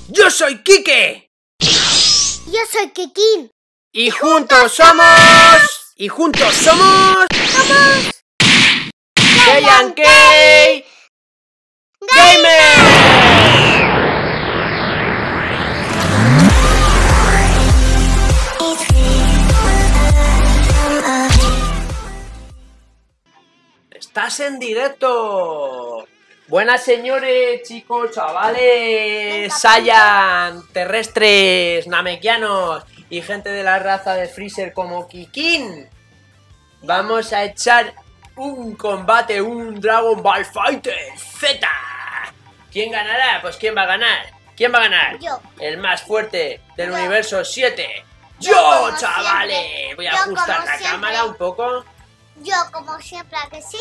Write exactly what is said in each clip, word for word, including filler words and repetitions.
Yo soy Quique. Yo soy Kikín. Y juntos somos... Y juntos somos... Somos... Giant K Gamer. Estás en directo. Buenas señores, chicos, chavales, Saiyan, terrestres, namekianos y gente de la raza de Freezer como Kikín. Vamos a echar un combate, un Dragon Ball Fighter Z. ¿Quién ganará? Pues ¿quién va a ganar? ¿Quién va a ganar? Yo. El más fuerte del Yo. universo siete. Yo, Yo, como chavales. siempre. Voy a Yo, ajustar como la siempre. cámara un poco. Yo, como siempre, ¿a que sí?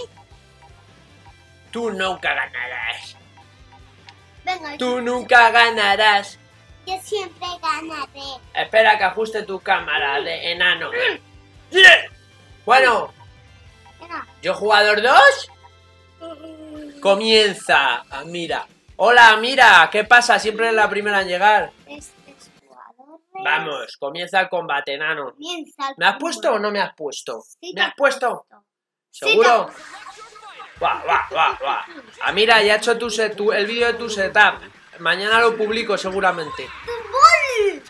Tú nunca ganarás. Venga, Tú yo, nunca ganarás. yo siempre ganaré. Espera que ajuste tu cámara de enano. Bueno, Venga. ¿yo jugador dos? Comienza. Ah, mira. Hola, mira. ¿Qué pasa? Siempre es la primera en llegar. Este es jugador. Vamos, comienza el combate, enano. Comienza el ¿Me has combate. puesto o no me has puesto? Sí, ¿Me te has has puesto? Sí, ¿Seguro? te- Guau, guau, guau, guau. Ah, mira, ya he hecho tu set- tu- el vídeo de tu setup. Mañana lo publico seguramente. ¡Bol!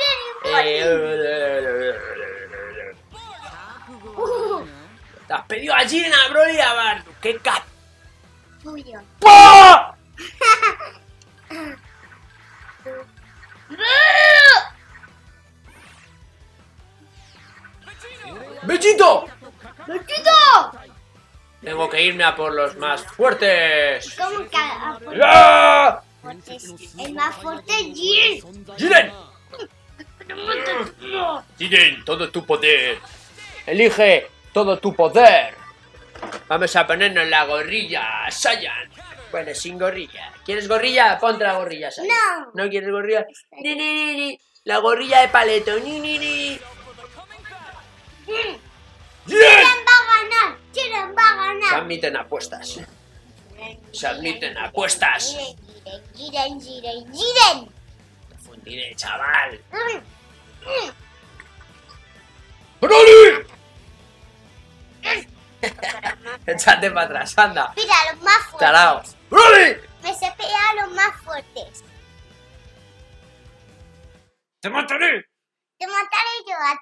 Eh, Uh, Te has pedido a Gina, Broly, a Bar. ¡Qué cap! tuyo. ¡Oh! ¡Bechito! ¡Bechito! Tengo que irme a por los más fuertes. ¿Cómo que a por- ¡Ya! fuertes? El más fuerte es Jin. ¡Jiren! Jiren, todo tu poder. Elige todo tu poder. Vamos a ponernos la gorrilla, Saiyan. Bueno, sin gorrilla. ¿Quieres gorrilla? Ponte la gorrilla, Saiyan. No. ¿No quieres gorrilla? Ni, ni, ni, ni. La gorrilla de paleto. Ni, ni, ni. Jin. ¡Jiren! ¿Quién va a ganar? ¿Quién va a Se ganar? admiten apuestas. Se admiten apuestas. Jiren, Jiren, Jiren, Jiren. Te fundiré, chaval. Mm, mm. ¡Broly! Échate para atrás, anda. Mira, los más fuertes. Tarao. ¡Broly! Me sé pelear a los más fuertes. ¡Te mataré! Te mataré yo a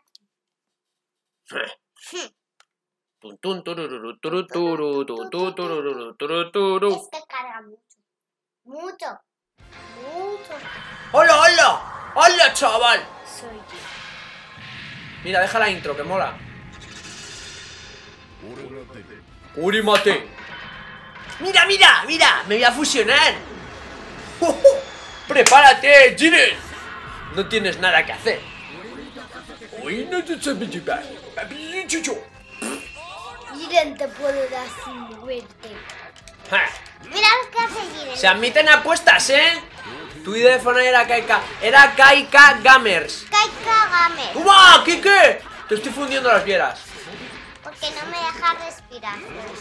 ti. Tun, tun, turururu, turu, turu, tu, tu, turururu, turu, turu. Este carga mucho. Mucho. Mucho. ¡Hola, hola! ¡Hola, chaval! Soy yo. Mira, deja la intro, que mola. ¡Urimate! ¡Mira, mira, mira! ¡Me voy a fusionar! ¡Oh, oh! ¡Prepárate, Jiren! No tienes nada que hacer. Hoy no te sabes llevar. Papi, chucho. Jiren te puede dar sin muerte. Ja. Mira lo que hace Jiren. Se admiten apuestas, ¿eh? Tu teléfono era K K. Era K K Gamers. Kaika Game. ¡Toma, Kike! Te estoy fundiendo las vieras. Porque no me deja respirar.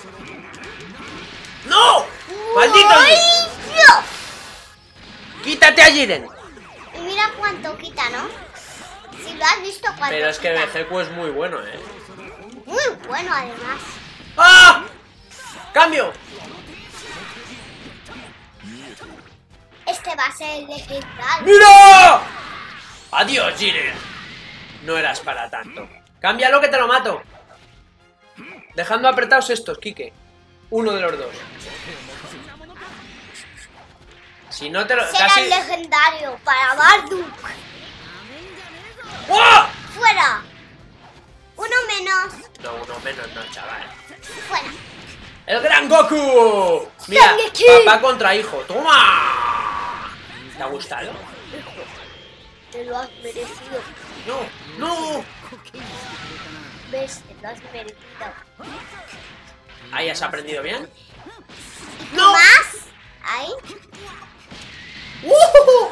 ¡No! ¡Maldito! ¡Ay, Dios! ¡Quítate a Jiren! Y mira cuánto quita, ¿no? Si lo has visto cuánto Pero es que quita. Vegeku es muy bueno, ¿eh? Muy bueno, además. ¡Ah! ¡Cambio! Este va a ser el legendario. ¡Mira! ¡Adiós, Jiren! No eras para tanto. Cámbialo que te lo mato. Dejando apretados estos, Kike. Uno de los dos. Si no te lo... Será Casi... el legendario para Barduk. ¡Oh! Fuera. Uno menos. No, uno menos no, chaval. Fuera. ¡El gran Goku! Mira, Shingeki. papá contra hijo. ¡Toma! ¿Te ha gustado? Te lo has merecido. ¡No! ¡No! ¿Ves? Te lo has merecido. ¿Ahí has aprendido bien? ¿No más? Ahí. ¡Uh!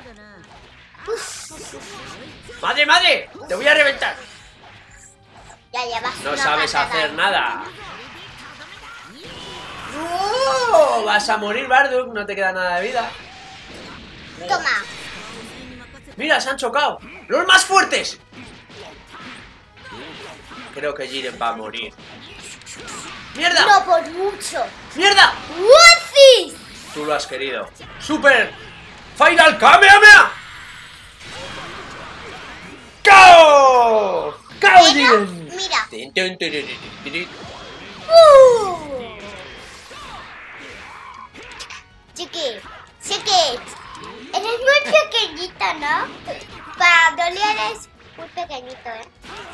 ¡Madre, madre! ¡Te voy a reventar! Ya llevas No una sabes patada. hacer nada. ¡No! Vas a morir, Barduk. No te queda nada de vida. Toma. Mira, se han chocado. ¡Los más fuertes! Creo que Jiren va a morir. ¡Mierda! No por mucho. ¡Mierda! ¡What's Tú lo has querido. ¡Super! ¡Final Kamehameha! ¡Cao! ¡Cao, Jiren! Mira. Tin, tin, tin, tin, tin, tin. Uh. Chiqui, chiqui. Eres muy pequeñito, ¿no? Para Dolly eres muy pequeñito, ¿eh?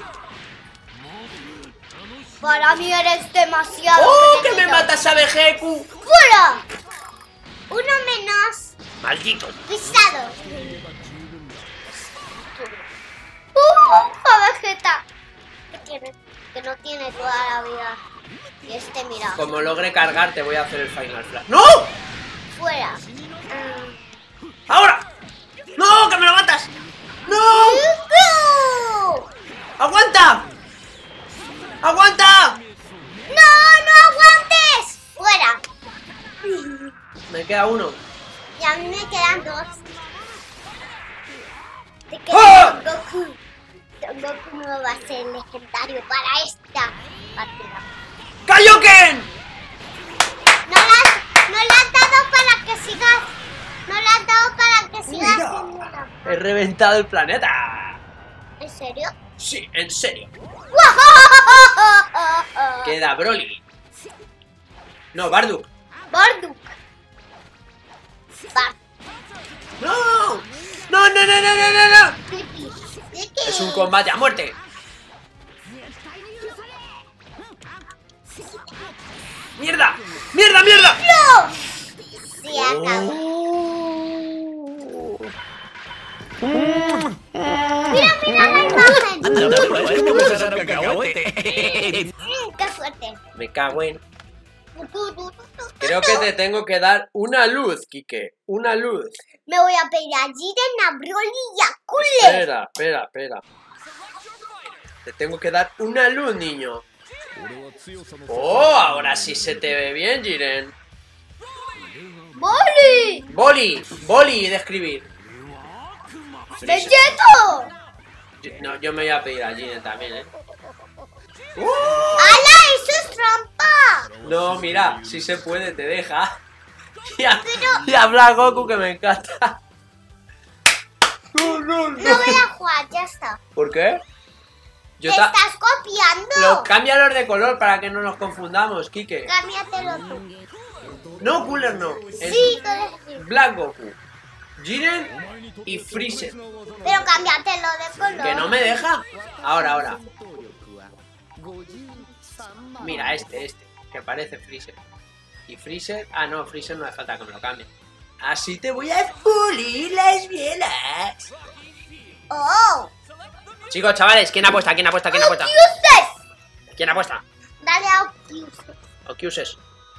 Para mí eres demasiado ¡Oh, que pequeñito. me matas a Vegeku! ¡Fuera! Uno menos. ¡Maldito! Pisado. ¡Uh! Vegeta. ¿Qué tiene? Que no tiene toda la vida. Y este, mira. Como logre cargar, te voy a hacer el Final Flash. ¡No! Fuera. Uh. ¡Ahora! ¡No! ¡Que me lo matas! ¡No! ¡No! ¡Aguanta! ¡Aguanta! ¡No, no aguantes! ¡Fuera! Me queda uno. Y a mí me quedan dos. Te ¡Ah! queda Goku. Son Goku no va a ser legendario para esta partida. ¡Kaioken! No la, has, no la has dado para que sigas. No la has dado para que sigas. Mira, haciendo- he reventado el planeta. ¿En serio? Sí, en serio. Queda Broly. No, Bardock. Bardock. Bar- ¡No! ¡No, no, no, no, no, no, no! Tricky. Tricky. Es un combate a muerte. ¡Mierda! ¡Mierda, mierda! ¡No! Se acabó. Mira, mira la imagen. Mm, ¡Qué fuerte! Me cago en... Creo que te tengo que dar una luz, Quique. Una luz. Me voy a pedir a Jiren, a Broly y a Cooler. Espera, espera, espera. Te tengo que dar una luz, niño. Oh, ahora sí se te ve bien, Jiren. ¡Boli! Boli, boli de escribir. ¡Vegeto! No, yo me voy a pedir a Jiren también, ¿eh? ¡Hala! ¡Eso es trampa! No, mira, si se puede, te deja. Y, a- y habla Goku, que me encanta. No, no, no. No voy a jugar, ya está. ¿Por qué? Yo ¡Te ta- estás copiando! Los cámbialos de color para que no nos confundamos, Quique. Cámbiatelo tú. No, Cooler no. Es Sí, tú eres- Black Goku, Jiren y Freezer. pero cámbiatelo de color. Que no me deja. Ahora, ahora. Mira, este, este. Que parece Freezer. Y Freezer... Ah, no, Freezer no hace falta que me lo cambie. Así te voy a pulir las bielas. ¡Oh! Chicos, chavales, ¿quién apuesta? ¿Quién apuesta? ¿Quién apuesta? ¡Ocuses! ¿Quién apuesta? Dale a Ocuses. Ocuses.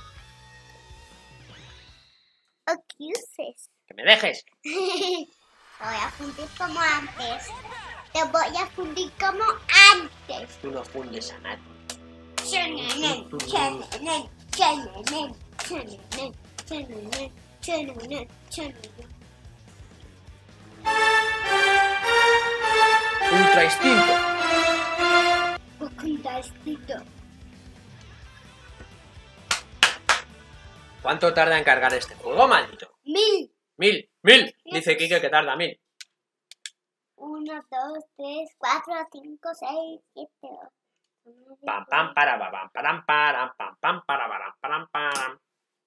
Ocuses. Que me dejes. Te voy a fundir como antes. Te voy a fundir como antes. Tú no fundes a nadie. Chenenen, chenenen, chenenen, chenenen, chenenen, chenenen, chenenen. Ultra instinto. Oculta escrito. ¿Cuánto tarda en cargar este juego, maldito? Mil. Mil, mil. Dice Kike que tarda mil. Uno, dos, tres, cuatro, cinco, seis, siete, ocho. Pam, pam, para, pam, pam, para, pam, pam, para, pam, pam, pam.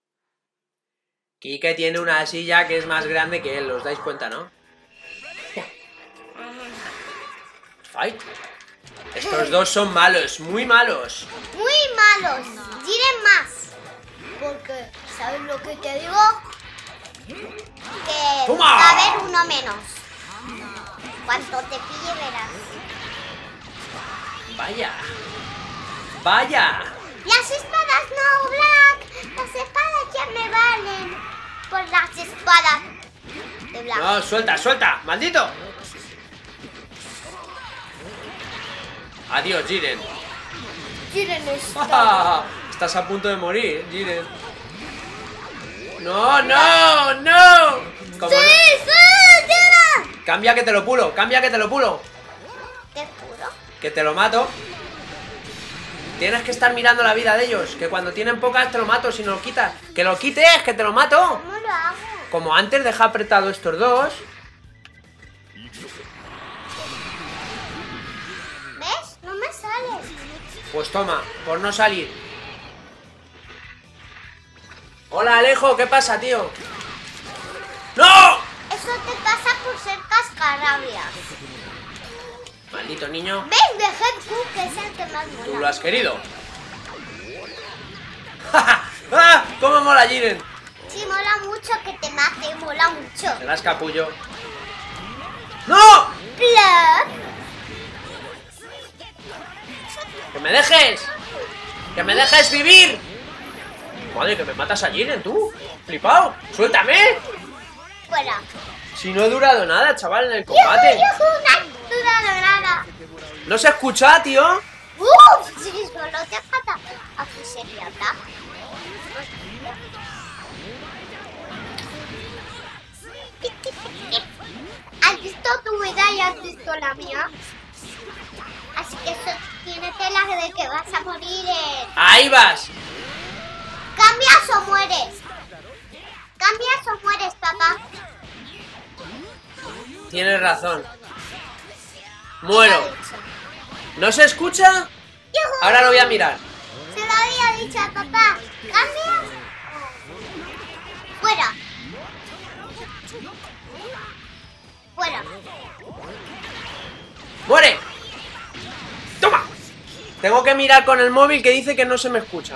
Kike tiene una silla que es más grande que él, ¿os dais cuenta, no? Fight. Estos dos son malos, muy malos. Muy malos. Diré más. Porque, ¿sabes lo que te digo? Que ¡Toma! va a haber uno menos. Cuanto te pille verás. Vaya. Vaya. Las espadas no, Black. Las espadas ya me valen. Por las espadas de Black. No, suelta, suelta, maldito. Adiós, Jiren. Jiren está. Estás a punto de morir, Jiren. No, no, no. Como ¡Sí, sí, Jiren! Cambia que te lo pulo, cambia que te lo pulo. ¿Qué puro? Que te lo mato. Tienes que estar mirando la vida de ellos. Que cuando tienen pocas te lo mato si no lo quitas. ¡Que lo quites! ¡Que te lo mato! ¿Cómo lo hago? Como antes, deja apretado estos dos. ¿Ves? No me sales. Pues toma, por no salir. Hola, Alejo, ¿qué pasa, tío? ¡No! Eso te pasa por ser cascarrabias. Maldito niño. ¿Ves? De Headcook, que es el que más mola. Tú lo has querido. ¡Ah! ¿Cómo mola Jiren? Sí, mola mucho que te mate, mola mucho. Se las capullo. ¡No! Bluff. ¡Que me dejes! ¡Que me dejes vivir! Madre, que me matas a Jiren, tú. Flipao. ¡Suéltame! Fuera. Si no he durado nada, chaval, en el combate. ¡Yujú, yujú! No has dudado nada. ¿No se escucha, tío? ¡Uf! Sí, solo te falta a Freezer, ¿verdad? ¿Has visto tu vida y has visto la mía? Así que eso tiene tela de que vas a morir en... ¡Ahí vas! ¿Cambias o mueres? ¿Cambias o mueres, papá? Tienes razón. Muero. ¿No se escucha? ¡Yujú! Ahora lo voy a mirar. Se lo había dicho a papá. ¿Cambias? Fuera. Fuera. ¡Muere! ¡Toma! Tengo que mirar con el móvil que dice que no se me escucha.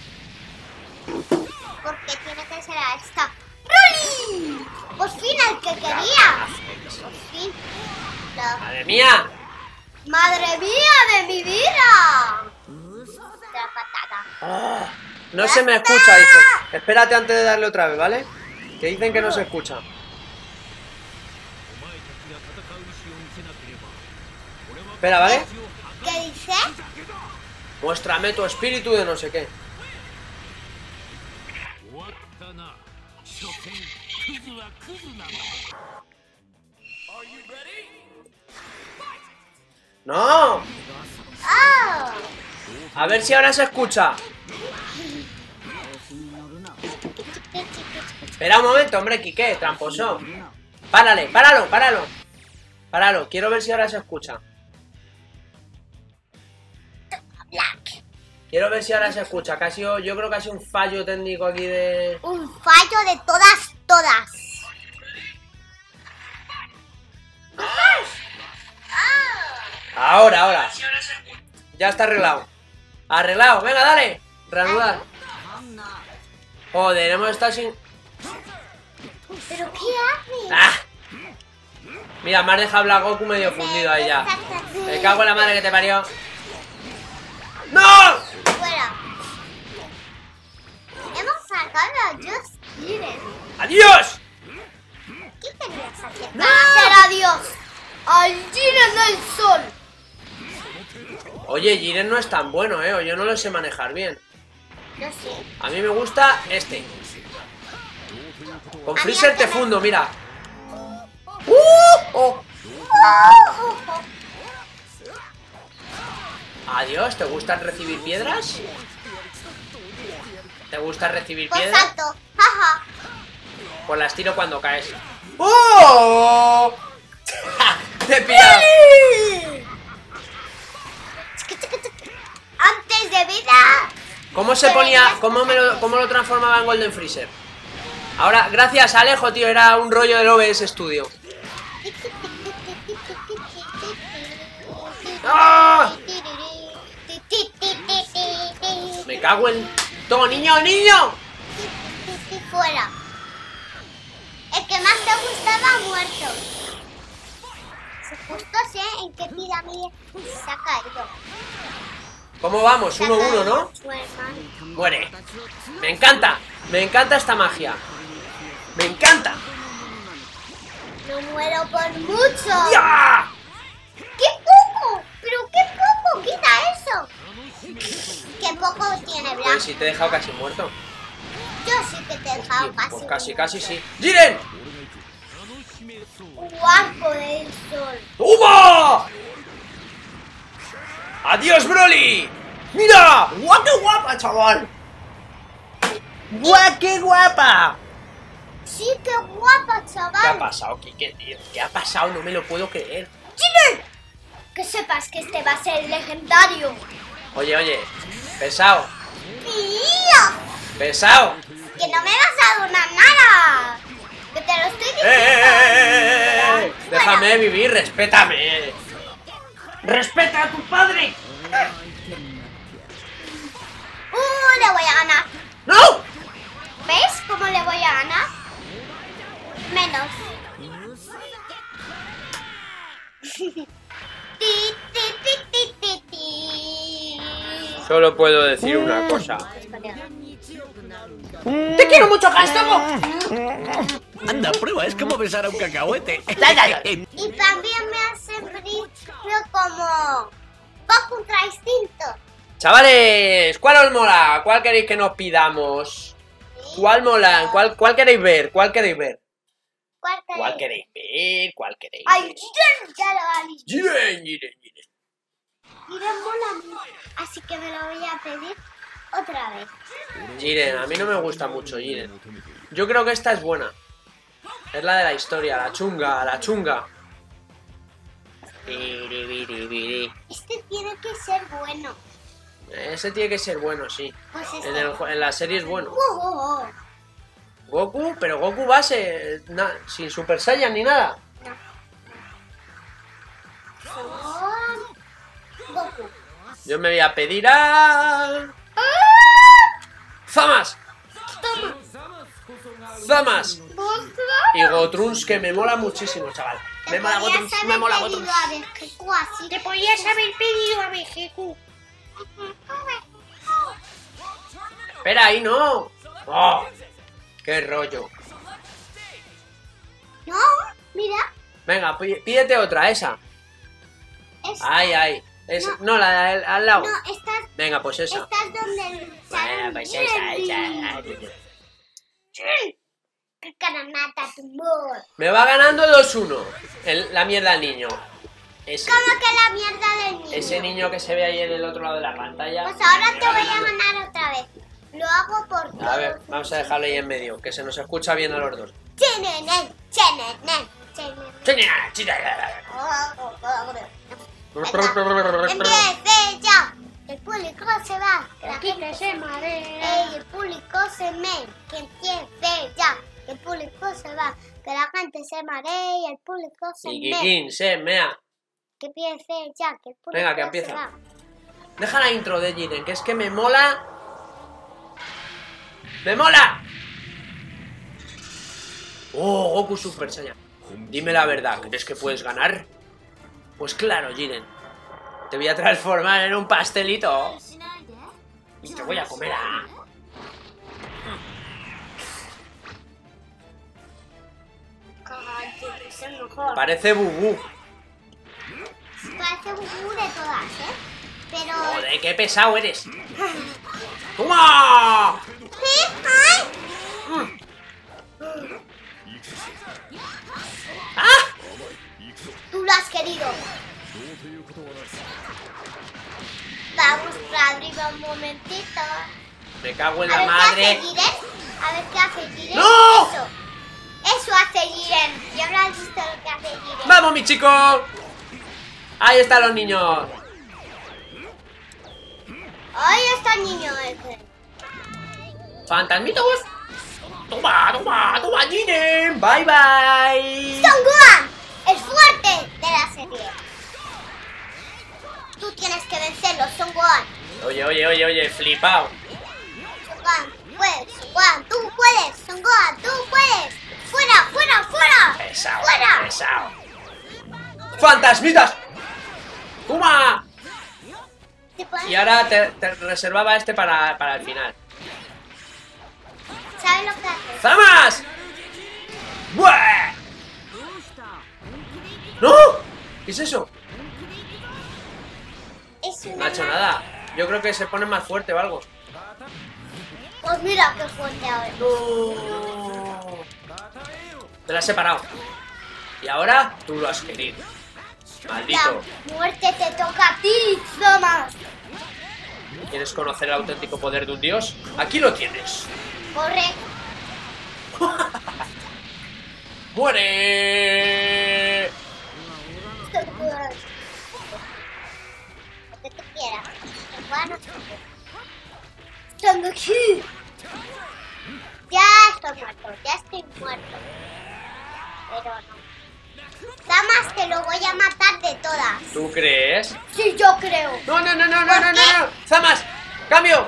Porque tiene que ser a esta. ¡Rolly! Por fin el que quería. Por fin. La- ¡Madre mía! ¡Madre mía de mi vida! La patada. Ah, no se me escucha, dice. Espérate antes de darle otra vez, ¿vale? Que dicen que no se escucha. Espera, ¿vale? ¿Qué dice? Muéstrame tu espíritu de no sé qué. ¡No! ¡Oh! A ver si ahora se escucha. Espera un momento, hombre, Quique, tramposo. Párale, páralo, páralo. Páralo, quiero ver si ahora se escucha. Quiero ver si ahora se escucha. Que ha sido, yo creo que ha sido un fallo técnico aquí de... Un fallo de todas, todas. Ahora, ahora. Ya está arreglado. Arreglado, venga, dale. Reanudar. Joder, hemos estado sin... ¿Pero qué haces? ¡Ah! Mira, me has dejado hablar Goku medio fundido ahí ya. Me cago en la madre que te parió. ¡No! Fuera. Hemos sacado a Just Jiren. ¡Adiós! ¿Qué tenías que hacer para hacer adiós? ¡Al Jiren del Sol! Oye, Jiren no es tan bueno, eh. O yo no lo sé manejar bien. Yo sí. A mí me gusta este. Con Freezer te fundo, mira. ¡Uh! ¡Oh! Adiós, ¿te gusta recibir piedras? ¿Te gusta recibir Por piedras? salto. Jaja. Pues las tiro cuando caes. ¡Oh! ¡Te he pillado! Antes de vida. ¿Cómo se ponía? ¿Cómo, me lo, ¿Cómo lo transformaba en Golden Freezer? Ahora, gracias Alejo, tío, era un rollo del O B S Studio. ¡Ah! Me cago en todo, niño, niño. Fuera. El que más te gustaba ha muerto. Justo sé en qué pirámide se ha caído. ¿Cómo vamos? uno uno, ¿no? Su hermano. Muere. Me encanta. Me encanta esta magia. Me encanta. No muero por mucho. ¡Ya! ¡Qué poco! ¡Pero qué poco! ¡Quita eso! ¡Qué poco tiene Black! Pues si te he dejado casi muerto. Yo sí que te he dejado Sí, casi. pues casi, casi sí. ¡Jiren! Un arco del sol. ¡Toma! ¡Adiós, Broly! ¡Mira! ¡Guau, qué guapa, chaval! ¡Guau, qué guapa! Sí, qué guapa, chaval. ¿Qué ha pasado, Kike, tío? ¿Qué ha pasado? No me lo puedo creer. ¡Jiren! Que sepas que este va a ser legendario. Oye, oye, pesado, ¡Tío! pesado. Que no me vas a donar nada. Que te lo estoy diciendo. ¡Eh, eh, eh, eh, eh! Fuera. Déjame vivir, respétame. ¡Respeta a tu padre! ¡Uh! Le voy a ganar. ¡No! ¿Ves cómo le voy a ganar? Menos. Ti, ti, ti, ti, ti, ti. Solo puedo decir una cosa. ¡Te quiero mucho, Castomo! Anda, prueba, es como besar a un cacahuete. Ya, ya, ya. Y también me hacen brillo como Goku contra instinto. Chavales, ¿cuál os mola? ¿Cuál queréis que nos pidamos? ¿Cuál mola? ¿Cuál, cuál queréis ver? ¿Cuál queréis ver? ¿Cuál queréis? ¿Cuál queréis ver? ¿Cuál queréis Ay, ver? Jiren, ya lo ha dicho. Jiren, Jiren, Jiren. Jiren mola mucho, así que me lo voy a pedir otra vez. Jiren, a mí no me gusta mucho Jiren. Yo creo que esta es buena. Es la de la historia, la chunga, la chunga. Biri, biri, biri. Este tiene que ser bueno. Ese tiene que ser bueno, sí. Pues este. En, el, en la serie es bueno. Oh, oh, oh. Goku, pero Goku base, na- sin Super Saiyan ni nada. Son Goku. Yo me voy a pedir a... ¡Zamas! Toma. ¡Zamas! ¿Vos Y Gotruns, que me mola muchísimo, chaval. Me mola Gotruns, me mola Gotruns. Te podías haber pedido a Vegeku. Espera, ahí no. ¡Oh! ¡Qué rollo! No, mira. Venga, pí- pídete otra, esa. Esta. Ay, ay. Es, no, la de al, al lado. No, estás, Venga, pues esa. estás donde Bueno, pues esa, esa. ¡Qué caramata tumor! Me va ganando dos uno. El- La mierda del niño. Ese, ¿Cómo que la mierda del niño? ese niño que se ve ahí en el otro lado de la pantalla. Pues ahora te voy a ganar otra vez. Lo hago por todo. A ver, vamos a dejarlo ahí en medio, que se nos escucha bien a los dos. Chenenen, chenenen, chenenen. Venga, empiece ya. El público se va. Que la gente se marea. Ey, el público se me. Que empiece ya. Que el público se va. Que la gente se marea y el público se Y me. Kikin, se mea. Que empiece ya. Que el público Venga, que se empieza. va. Deja la intro de Jiren, que es que me mola. ¡Me mola! Oh, Goku Super Saiyan. Dime la verdad, ¿crees que puedes ganar? Pues claro, Jiren. Te voy a transformar en un pastelito. Y te voy a comer a... Cállate, es el mejor. Parece Bubú. Parece Goku de todas, ¿eh? Pero... Joder, qué pesado eres. ¡Toma! ¿Sí? ¡Ay! ¡Ah! Tú lo has querido. Vamos para arriba un momentito. Me cago en A la ver madre. qué hace Jiren. A ver qué hace Jiren. ¡No! Eso. Eso hace Jiren. Ya habrás visto lo que hace Jiren. ¡Vamos, mi chico! Ahí están los niños. Ahí está el niño ese. ¡Fantasmitos! ¡Toma, toma, toma, Jiren! ¡Bye, bye! Son Gohan, el fuerte de la serie. Tú tienes que vencerlo, Son Gohan. Oye, oye, oye, oye, flipao. Son Gohan, puedes, Son Gohan, tú puedes, Son Gohan, tú puedes. ¡Fuera, fuera, fuera! Pesado, ¡Fuera! pesado. ¡Fantasmitas! ¡Toma! ¿Te puedes- Y ahora te, te reservaba este para, para el final. ¿Sabes lo que hace? ¡Zamas! ¡Buah! ¡No! ¿Qué es eso? Es una... No ha hecho nada. Yo creo que se pone más fuerte o algo. Pues mira qué fuerte ahora. ¡No! Te la has separado. Y ahora tú lo has querido. Maldito. La muerte te toca a ti, Thomas. ¿Quieres conocer el auténtico poder de un dios? Aquí lo tienes. Corre. ¡Muere! Lo que tú quieras. Bueno. Estoy aquí. Ya estoy muerto, ya estoy muerto. Pero no. Damas, te lo voy a matar de todas. ¿Tú crees? Sí, yo creo. No, no, no, no, no, no, no, no. Zamas, cambio.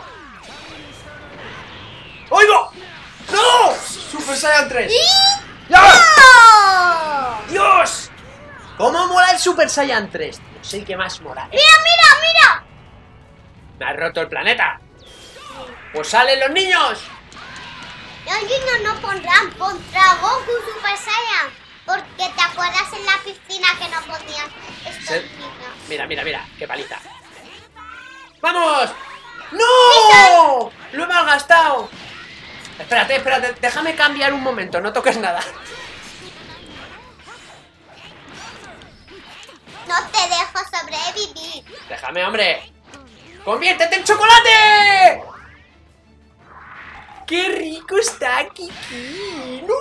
¡Oigo! ¡No! Super Saiyan tres. ¡Y! ¡Ya! ¡No! ¡Dios! ¿Cómo mola el Super Saiyan tres? No sé qué más mola. ¡Mira, mira, mira! Me has roto el planeta. Pues salen los niños. Los niños no pondrán, pondrá Goku Super Saiyan. Porque te acuerdas en la piscina que no ponían estos Se... niños. Mira, mira, mira, qué paliza. ¡Vamos! ¡No! ¡Lo he malgastado! Espérate, espérate, déjame cambiar un momento, no toques nada. No te dejo sobrevivir. Déjame, hombre. ¡Conviértete en chocolate! ¡Qué rico está, Kiki! ¡No!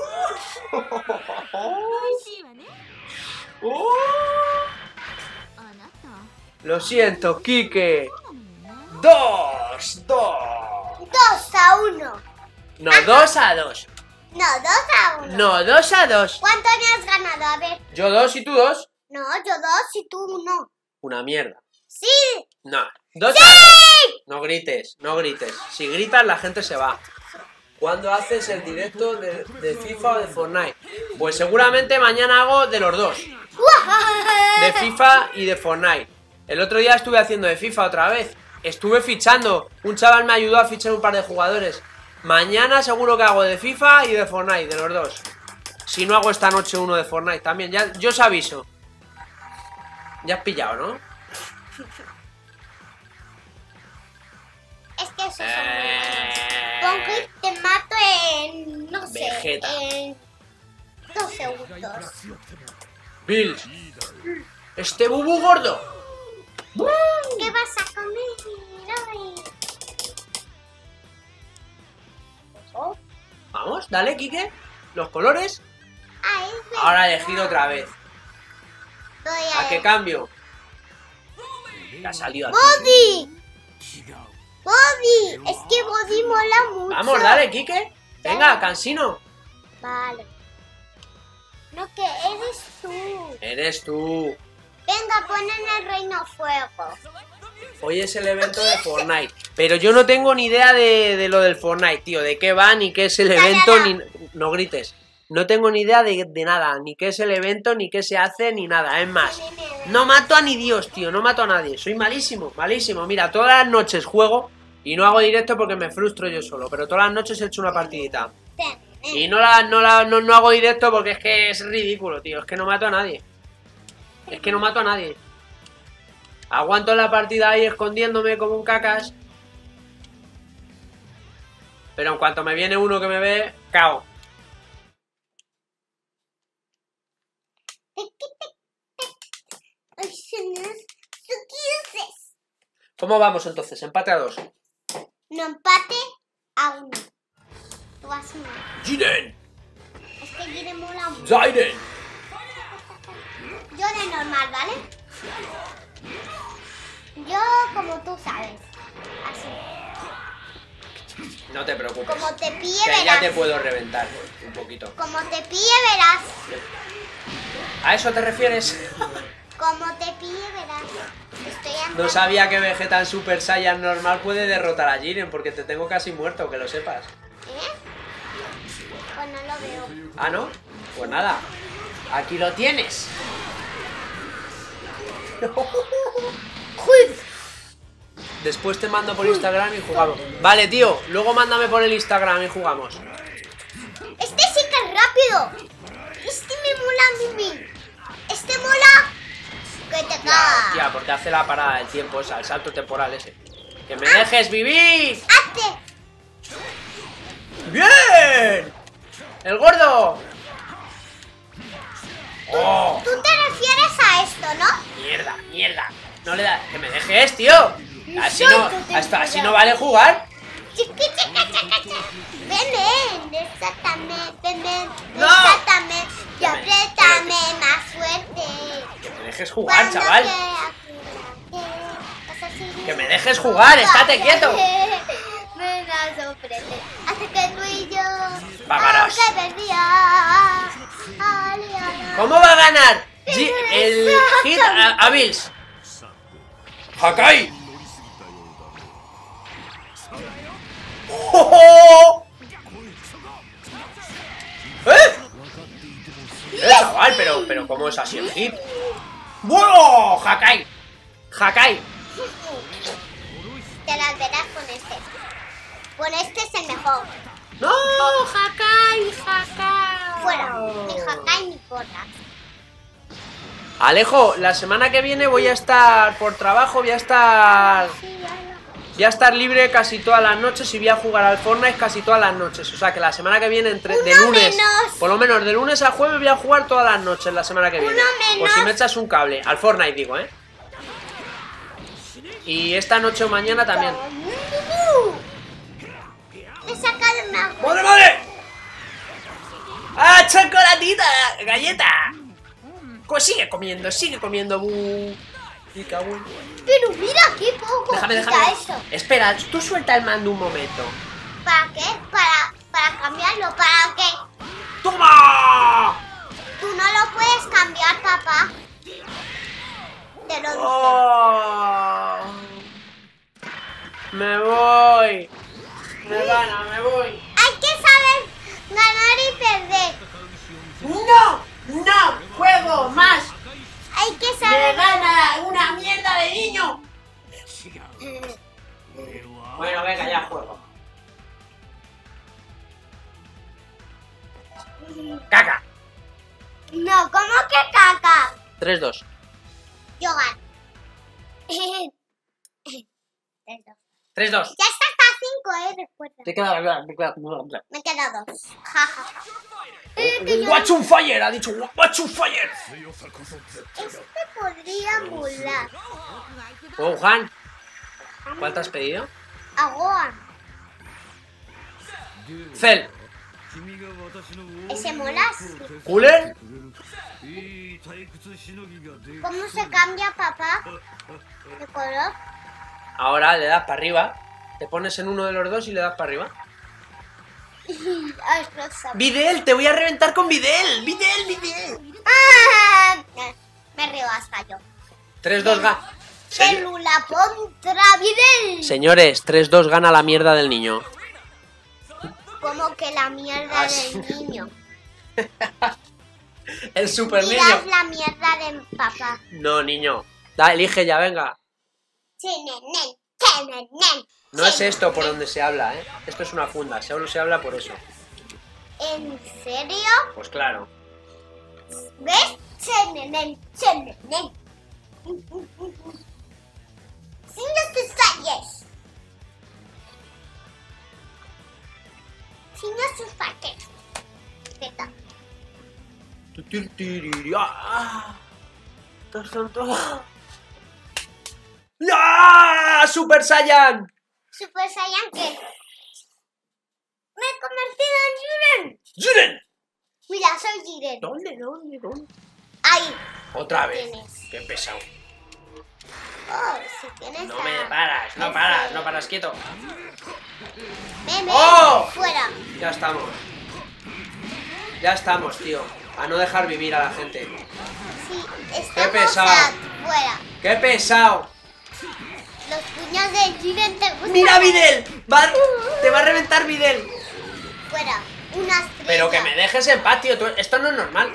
¡Oh! Lo siento, Kike. Dos, dos. Dos a uno. No, dos a dos. No, dos a uno. No, dos a dos. ¿Cuánto me has ganado? A ver. Yo dos y tú dos. No, yo dos y tú uno. Una mierda. Sí. No, dos ¡Sí! a dos. No grites, no grites. Si gritas la gente se va. ¿Cuándo haces el directo de, de FIFA o de Fortnite? Pues seguramente mañana hago de los dos. De FIFA y de Fortnite. El otro día estuve haciendo de FIFA otra vez. Estuve fichando. Un chaval me ayudó a fichar un par de jugadores. Mañana seguro que hago de FIFA y de Fortnite, de los dos. Si no hago esta noche uno de Fortnite también. Ya, yo os aviso. Ya has pillado, ¿no? Es que eso Eh... es Pongo y te mato en... no sé, Vegeta. en... dos segundos. Bills. Este bubu gordo. ¿Qué vas a comer hoy? Oh, Vamos, dale, Kike. Los colores. ah, es verdad. Ahora he elegido otra vez. Voy ¿A a qué cambio? Que ha salido aquí. ¡Body! ¡Body! Es que Body mola mucho. Vamos, dale, Kike. Venga, cansino. Vale. No, que eres tú. Eres tú. Venga, pon en el Reino Fuego. Hoy es el evento de Fortnite. Pero yo no tengo ni idea de, de lo del Fortnite, tío. De qué va, ni qué es el evento, ni... No grites. No tengo ni idea de, de nada. Ni qué es el evento, ni qué se hace, ni nada. Es más, no mato a ni Dios, tío. No mato a nadie. Soy malísimo, malísimo. Mira, todas las noches juego y no hago directo porque me frustro yo solo. Pero todas las noches he hecho una partidita. Y no, la, no, la, no, no hago directo porque es que es ridículo, tío. Es que no mato a nadie. Es que no mato a nadie. Aguanto la partida ahí escondiéndome como un cacas. Pero en cuanto me viene uno que me ve, cao. ¿Cómo vamos entonces? ¿Empate a dos? No, empate a uno. Tú vas a uno. ¡Jiren! Es que Jiren mola mucho. ¡Zaiden! Yo de normal, ¿vale? Yo como tú sabes. Así. No te preocupes. Como te pille, Que ya verás. te puedo reventar un poquito. Como te pille, verás. ¿A eso te refieres? Como te pille, verás. Estoy andando. No sabía que Vegeta en Super Saiyan normal puede derrotar a Jiren, porque te tengo casi muerto, que lo sepas. ¿Eh? Pues no lo veo. ¿Ah, no? Pues nada. Aquí lo tienes. Después te mando por Instagram y jugamos. Vale, tío. Luego mándame por el Instagram y jugamos. Este sí que es rápido. Este me mola a mí. Este mola. Que te Ya, cagas. hostia, porque hace la parada del tiempo esa, el salto temporal ese. ¡Que me dejes vivir! Hazte. ¡Bien! ¡El gordo! ¡Oh! mierda, mierda. No le da. Que me dejes, tío. Así no, hasta así no vale jugar. Chiqui, chica, chica, chica. Ven, ven, desátame, ven, ven, No. desátame y Que me- apriétame más fuerte. Que me dejes jugar, chaval. Que, Que me dejes jugar, estate quieto. Me das ofrece. Hace que tú y yo. Pagarás. Aunque perdía. aliada. ¿Cómo va a ganar G el hit a, a Bills? ¡Hakai! ¡Oh! ¿Eh? ¡Eh, chaval! Pero, pero ¿cómo es así el hit? ¡Wow! ¡Hakai! ¡Hakai! Te las verás con este. Con este es el mejor. ¡No! ¡Hakai! ¡Hakai! Fuera. Ni Hakai ni porras. Alejo, la semana que viene voy a estar por trabajo, voy a estar... Voy a estar libre casi todas las noches y voy a jugar al Fortnite casi todas las noches. O sea que la semana que viene, entre, de Uno lunes, menos. por lo menos de lunes a jueves voy a jugar todas las noches la semana que viene. Uno Por menos. si me echas un cable, al Fortnite digo, ¿eh? Y esta noche o mañana también. Me sacado una. ¡Madre, madre! ¡Ah, chocolatita! ¡Galleta! Pues sigue comiendo, sigue comiendo. Bu. Y cago en- Pero mira qué poco. Déjame, quita déjame. eso. Espera, tú suelta el mando un momento. ¿Para qué? Para, para cambiarlo. ¿Para qué? ¡Toma! Tú no lo puedes cambiar, papá. Te lo dije. Oh. Me voy. Me gana, me voy. Hay que saber ganar y perder. ¡No! ¡No! ¡Juego más! Hay que ¡Me saber. gana una mierda de niño! Bueno, venga, ya juego. ¡Caca! No, ¿cómo que caca? tres dos. Yo gano. Tres, dos. tres dos. Ya está hasta cinco, eh, recuerda. Te queda... Me queda dos. Jaja. Eh, que yo- Watch on fire, ha dicho Watch on fire. Este podría volar. Oh, Juan, ¿cuál te has pedido? Agoa. Cel. Ese mola así. ¿Cooler? ¿Cómo se cambia, papá? De color. Ahora le das para arriba. Te pones en uno de los dos y le das para arriba. Ah, es rosa. Videl, te voy a reventar con Videl. Videl, Videl. Ah, me río hasta yo. tres dos gana. Célula contra Videl. Señores, tres dos gana la mierda del niño. Como que la mierda Ah, sí. del niño. El super Mirad niño. la mierda de papá. No, niño. Da, elige ya, venga. Chenenen, chenenen, No es esto por chenenen. donde se habla, ¿eh? Esto es una funda. Solo se habla por eso. ¿En serio? Pues claro. ¿Ves? Chenenen, chenenen. Sin los detalles. Sin los detalles. Teta. ¡Ah! ¡Ah! ¡Super Saiyan! Super Saiyan, ¿qué? Me he convertido en Jiren. ¡Jiren! Mira, soy Jiren. ¿Dónde, dónde, dónde? Ahí. Otra vez. Tienes. Qué pesado. Oh, si tienes No a- me paras, no ese- paras, no paras quieto. Ven, ven, ¡Oh! fuera. Ya estamos. Ya estamos, tío. A no dejar vivir a la gente. Sí, estamos pesado. a- fuera. ¡Qué pesado! Los puños de Jiren te gustan. ¡Mira, Videl! Va- ¡Te va a reventar Videl! Fuera. Una estrella. Pero que me dejes en paz, tío. Tú- Esto no es normal.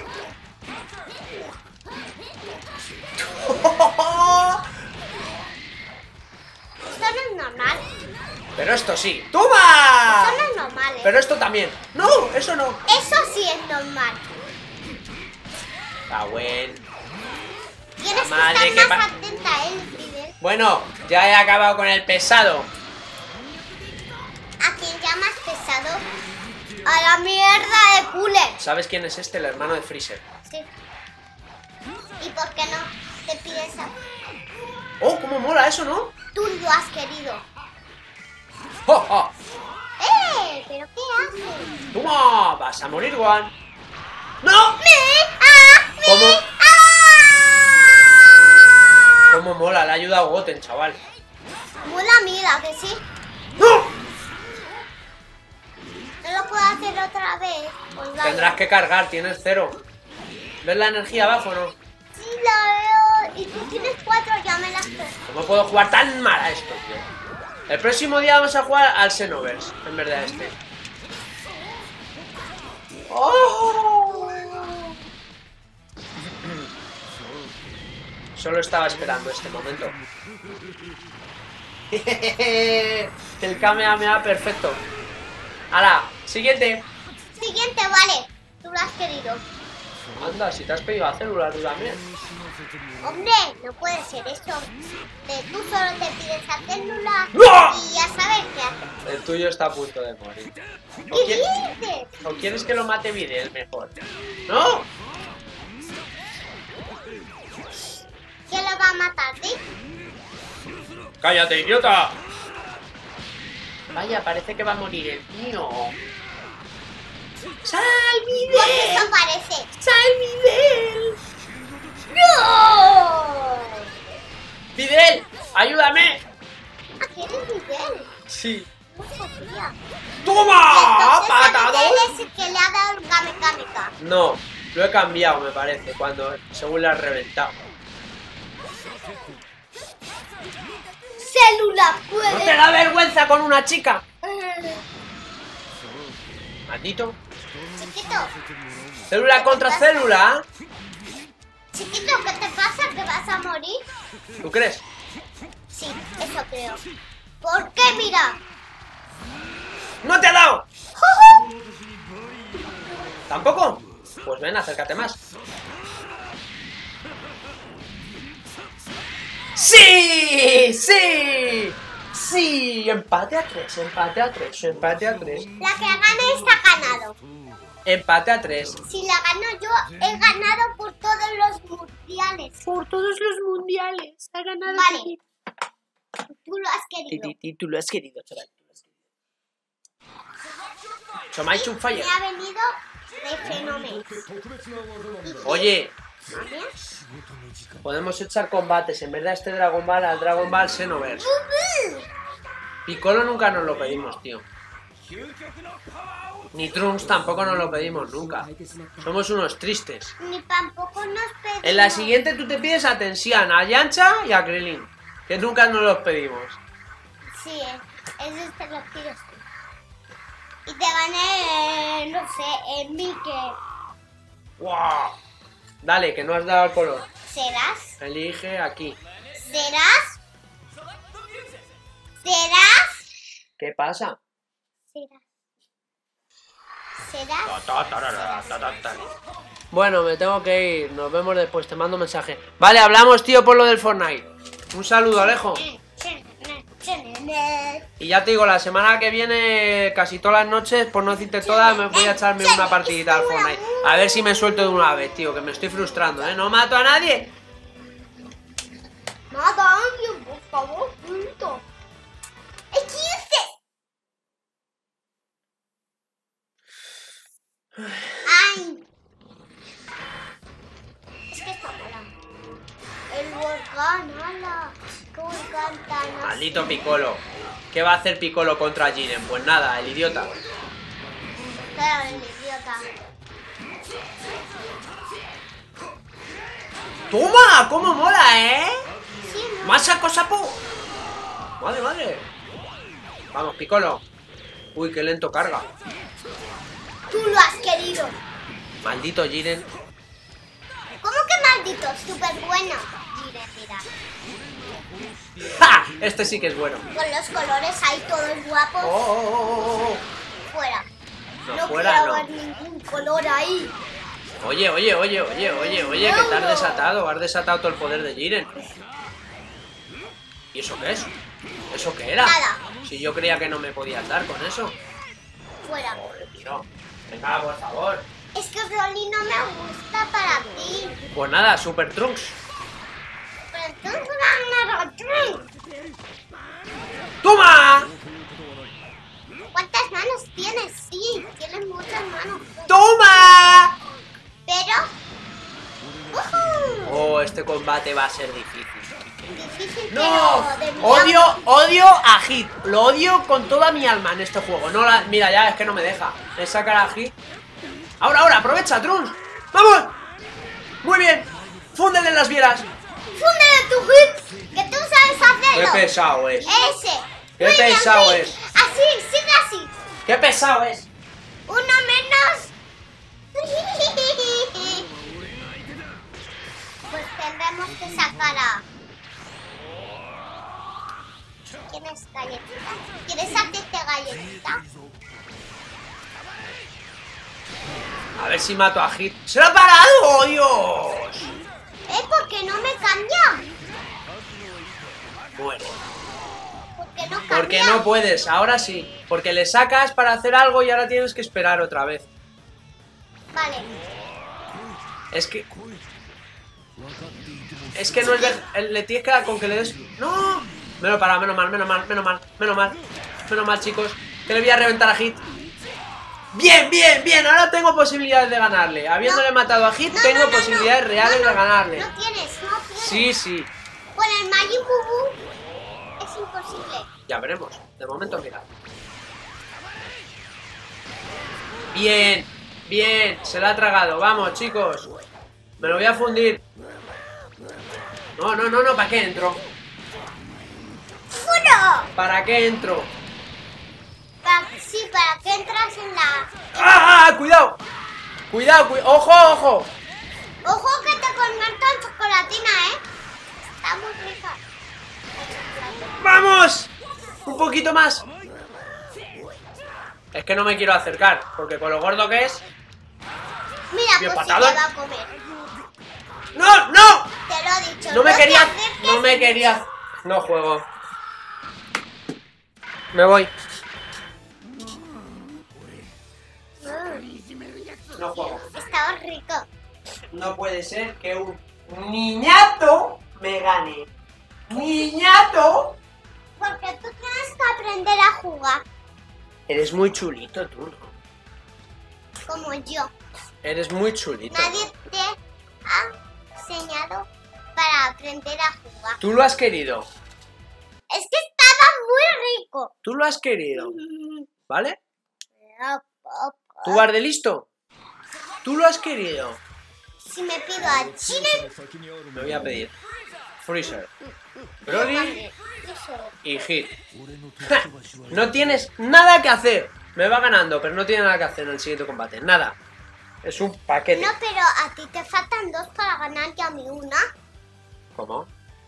Esto no es normal. Pero esto sí. Esto ¡Toma! no es normal. ¿eh? Pero esto también. No, eso no. Eso sí es normal. Está bueno. Tienes La madre que que estar pa- más atenta a él, Jiren. Bueno, ya he acabado con el pesado. ¿A quién llamas pesado? A la mierda de Cooler. ¿Sabes quién es este? El hermano de Freezer. Sí. ¿Y por qué no te pides a... ¡Oh, cómo mola eso, ¿no? Tú lo has querido. ¡Oh, oh! ¡Eh! ¿Pero qué haces? ¡Toma! ¡Vas a morir, Juan! ¡No! ¡Me! ¡Ah! ¡Me! ¿Cómo? ¡Ah! ¡Cómo mola! Le ha ayudado Goten, chaval. Mola, mira, que sí. ¡No! No lo puedo hacer otra vez. Pues vaya. Tendrás que cargar, tienes cero. ¿Ves la energía abajo o no? Sí, la veo. Y tú tienes cuatro, ya me las... ¿Cómo puedo jugar tan mal a esto, tío? El próximo día vamos a jugar al Xenoverse, en vez de este. ¡Oh! Solo estaba esperando este momento. El Kamehameha perfecto. ¡Hala! Siguiente. Siguiente, vale. Tú lo has querido. Anda, si te has pedido a células, tú también. Hombre, no puede ser eso. De tú solo te pides a célula ¡No! y ya sabes qué hacer. El tuyo está a punto de morir. ¿O, ¿Qué qui- dices? ¿O quieres que lo mate Videl mejor? ¡No! ¿Quién lo va a matar, sí? ¡Cállate, idiota! Vaya, parece que va a morir el mío. ¡Sal, Pues eso Videl! parece. ¡Sal, Videl! ¡No! ¡Videl! ¡Ayúdame! ¿A quién es Miguel? Sí. No sabía. ¡Toma! Entonces ¡Patado! Miguel es el que le ha dado el Kame Kame Ka. No, lo he cambiado, me parece, cuando según le has reventado. Célula ¿No puede. te da vergüenza con una chica? Maldito. Chiquito, Célula contra célula. chiquito, ¿qué te pasa? ¿Que vas a morir? ¿Tú crees? Sí, eso creo. ¿Por qué? Mira. ¡No te ha dado! ¿Tampoco? Pues ven, acércate más. ¡Sí! ¡Sí! ¡Sí! Empate a tres, empate a tres, empate a tres. La que gane está ganado. Empate a tres. Si la gano yo, he ganado por todos los mundiales. Por todos los mundiales. Ha ganado. Vale. Tú lo has querido. Titi, tú lo has querido, chaval. Tú lo has querido. So me ha hecho un fallo. Me ha venido de fenómeno. Oye, ¿Vale? podemos echar combates. En vez de este Dragon Ball al Dragon Ball Xenoverse. Piccolo nunca nos lo pedimos, tío. Ni Trunks tampoco nos lo pedimos nunca. Somos unos tristes. Ni tampoco nos pedimos. En la siguiente tú te pides a Tensian, a Yancha y a Krillin. Que nunca nos los pedimos. Sí, eh. Esos te los pides tú. Y te gané, eh, no sé, en Mickey. ¡Wow! Dale, que no has dado el color. ¿Serás? Elige aquí. ¿Serás? ¿Serás? ¿Qué pasa? ¿Serás? ¿Serás? Bueno, me tengo que ir. Nos vemos después. Te mando un mensaje. Vale, hablamos, tío, por lo del Fortnite. Un saludo, Alejo. Y ya te digo, la semana que viene, casi todas las noches, por no decirte todas, me voy a echarme una partidita al Fortnite. A ver si me suelto de una vez, tío, que me estoy frustrando, ¿eh? No mato a nadie. Mata a alguien, por favor, punto. ¡Es quince! ¡Ay! Es que está mala. El volcán, ala. ¡Qué volcán tan... Maldito Piccolo. ¿Qué va a hacer Piccolo contra Jiren? Pues nada, el idiota. Claro, el idiota. ¡Toma! ¡Cómo mola, eh! Sí, ¿no? ¡Más saco sapo! ¡Madre, madre! Vamos, Piccolo. Uy, qué lento carga. Tú lo has querido. Maldito Jiren. ¿Cómo que maldito? Súper bueno. Mira, mira. ¡Ja! Este sí que es bueno. Con los colores ahí todos guapos. ¡Oh, oh, oh, oh, oh! Fuera. No, No fuera quiero no. ver ningún color ahí. Oye, oye, oye, oye, oye, oye, que te has desatado. Has desatado todo el poder de Jiren. ¿Y eso qué es? ¿Eso qué era? Nada. Si yo creía que no me podías dar con eso. Fuera. Joder, tío. Venga, por favor. Es que Broly no me gusta para ti. Pues nada, Super Trunks. Pero tú ganas Trunks. ¡Toma! ¿Cuántas manos tienes? Sí, tienes muchas manos. ¡Toma! Pero... Uh-huh. Oh, este combate va a ser difícil. Difícil, ¡No! pero de mi Odio, lado. odio a Hit. Lo odio con toda mi alma en este juego. No la... Mira, ya es que no me deja. Me sacar a Hit. Ahora, ahora, aprovecha, Trunks. ¡Vamos! Muy bien. Fúndele las vieras. ¡Fúndele tu Hit! ¡Que tú sabes hacerlo! ¡Qué pesado es! Ese. ¡Qué Muy bien, pesado Hit. es! Así, sigue así. ¡Qué pesado es! Uno menos. Pues tendremos que sacar a... ¿Quieres galletita? ¿Quieres hacerte galletita? A ver si mato a Hit. ¡Se lo ha parado! ¡Oh, Dios! ¿Eh? ¿Por qué no me cambia? Bueno, ¿Por qué no cambia? porque no puedes, ahora sí. Porque le sacas para hacer algo y ahora tienes que esperar otra vez. Vale. Es que... Es que no es de... Le tienes que dar con que le des... ¡No! Menos para, menos mal, menos mal, menos mal, menos mal. Menos mal, chicos. Que le voy a reventar a Hit. Bien, bien, bien. Ahora tengo posibilidades de ganarle. Habiéndole No. matado a Hit, No, tengo no, no, posibilidades no. reales No, no. de ganarle. No tienes, no tienes. Sí, sí. Con el Majin Buu es imposible. Ya veremos. De momento, mira. Bien, bien. Se la ha tragado. Vamos, chicos. Me lo voy a fundir. No, no, no, no. ¿Para qué entro? ¡Furo! ¿Para qué entro? Pa- sí, para que entras en la... ¡Ah! ah, ¡Cuidado! ¡Cuidado! Cu ¡Ojo, ojo! Ojo que te convierto en chocolatina, ¿eh? Está muy rica. ¡Vamos! Un poquito más. Es que no me quiero acercar, porque con lo gordo que es... Mira, Bien pues si patado. te va a comer. ¡No! ¡No! Te lo he dicho. No me te quería... acerques. No me quería... No juego. Me voy. Mm, No juego. estaba rico. No puede ser que un niñato me gane. ¡Niñato! Porque tú tienes que aprender a jugar Eres muy chulito tú, ¿no? como yo. Eres muy chulito. Nadie te ha enseñado para aprender a jugar. Tú lo has querido. Es que estaba muy rico. Tú lo has querido. ¿Vale? ¿Tú Si vas de listo? Tú lo has querido. me pido a Chile, Me voy a pedir Freezer, Broly y Hit. Ja, no tienes nada que hacer. Me va ganando, pero no tiene nada que hacer en el siguiente combate. Nada. Es un paquete. no, pero a ti te faltan dos para ganar y a mí una. ¿Cómo?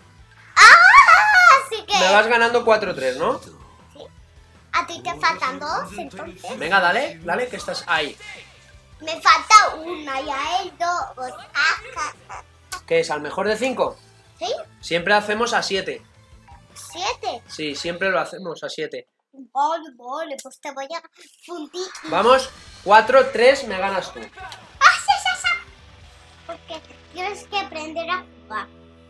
¡Ah! Así que Me vas ganando cuatro tres, ¿no? sí. A ti te faltan dos, entonces. Venga, dale, dale, que estás ahí. Me falta una y a él dos. Ah, ¿Qué es? ¿Al mejor de cinco? ¿sí? Siempre hacemos a siete. ¿Siete? Sí, siempre lo hacemos a siete. Vale, vale, pues te voy a fundir. Vamos, cuatro tres, me ganas tú. ¡Ah, sí, sí, sí! Porque tienes que aprender a jugar.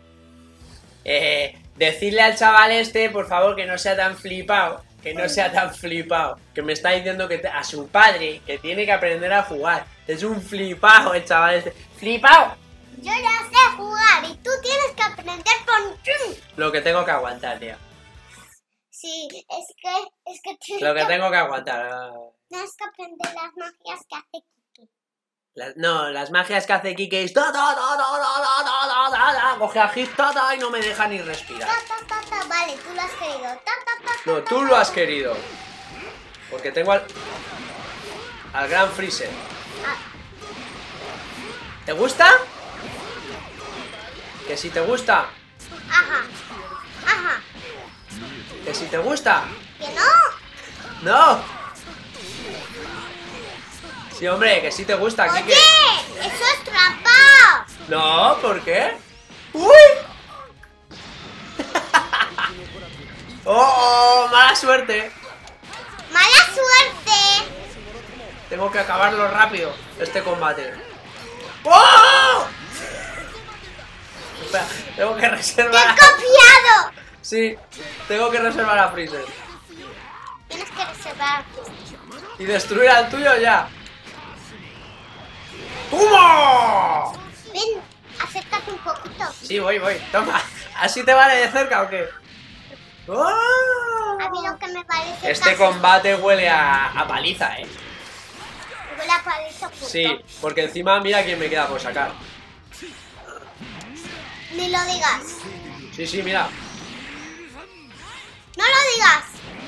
Eh, decirle al chaval este, por favor, que no sea tan flipado. Que no sea tan flipado. Que me está diciendo que te- a su padre que tiene que aprender a jugar. Es un flipado el chaval este. ¡Flipado! Yo ya sé jugar y tú tienes que aprender con... Lo que tengo que aguantar, tío. Sí, es que, es que tienes, Lo que que, tengo que aguantar. tienes que aprender las magias que hace Kiki. La- no, las magias que hace Kike es... ta, ta, ta, ta, ta, ta, ta, ta, ta, coge a Hit, ta, ta, y no me deja ni respirar. Ta, ta, ta, ta, vale, tú lo has querido. Ta, ta, ta, No, ta, tú ta, lo has ta. querido. Porque tengo al... Al gran Freezer. Ah, ¿Te gusta? Que si te gusta. ajá, ajá. Que si te gusta. ¿Que no? ¡No! Sí, hombre, que si te gusta, Oye, Kike. eso es trampa. No, ¿por qué? ¡Uy! ¡Oh, oh! ¡Mala suerte! Mala suerte. Tengo que acabarlo rápido, este combate. ¡Oh! Espera, tengo que ¡Te reservar. he copiado! Sí, tengo que reservar a Freezer. Tienes que reservar. Y destruir al tuyo ya. ¡Toma! Ven, acércate un poquito. Sí, voy, voy. Toma. ¿Así te vale de cerca o qué? ¡Oh! A mí lo que me parece Este casi- combate huele a, a paliza, eh. Huele a paliza puto. Sí, porque encima mira quién me queda por sacar. Ni lo digas. Sí, sí, mira. No lo digas.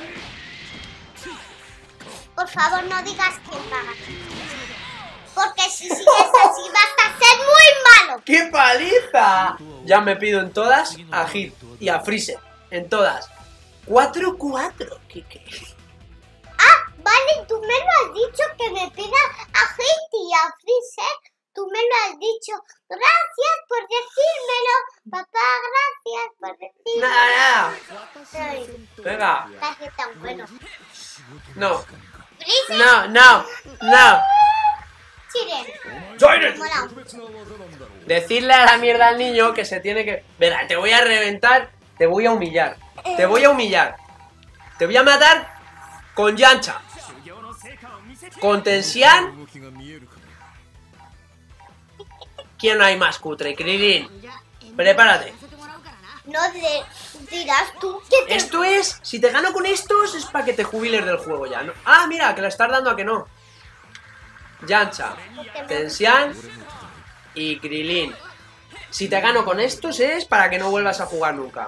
Por favor, no digas quién paga. Porque si sigues así vas a ser muy malo. ¡Qué paliza! Ya me pido en todas a Hit y a Freezer. En todas. cuatro cuatro. ¿Qué, qué? Ah, vale, tú me lo has dicho que me pida a Hit y a Freezer. Tú me lo has dicho. Gracias por decírmelo. Papá, gracias por decírmelo. Nada, nada. Ay, Venga. estás tan bueno. No. Freezer, No, no, no. Siren. Siren. Mola. Decirle a la mierda al niño que se tiene que... Verá, te voy a reventar, te voy a humillar. Te voy a humillar. Te voy a matar con Yancha. Con Tensian. ¿Quién hay más cutre? Krillin. Prepárate. No de- dirás tú que te... Esto es... Si te gano con estos es para que te jubiles del juego ya, ¿no? Ah, mira, que le estás dando a que no. Yancha, Tensian y Krillin. Si te gano con estos es para que no vuelvas a jugar nunca.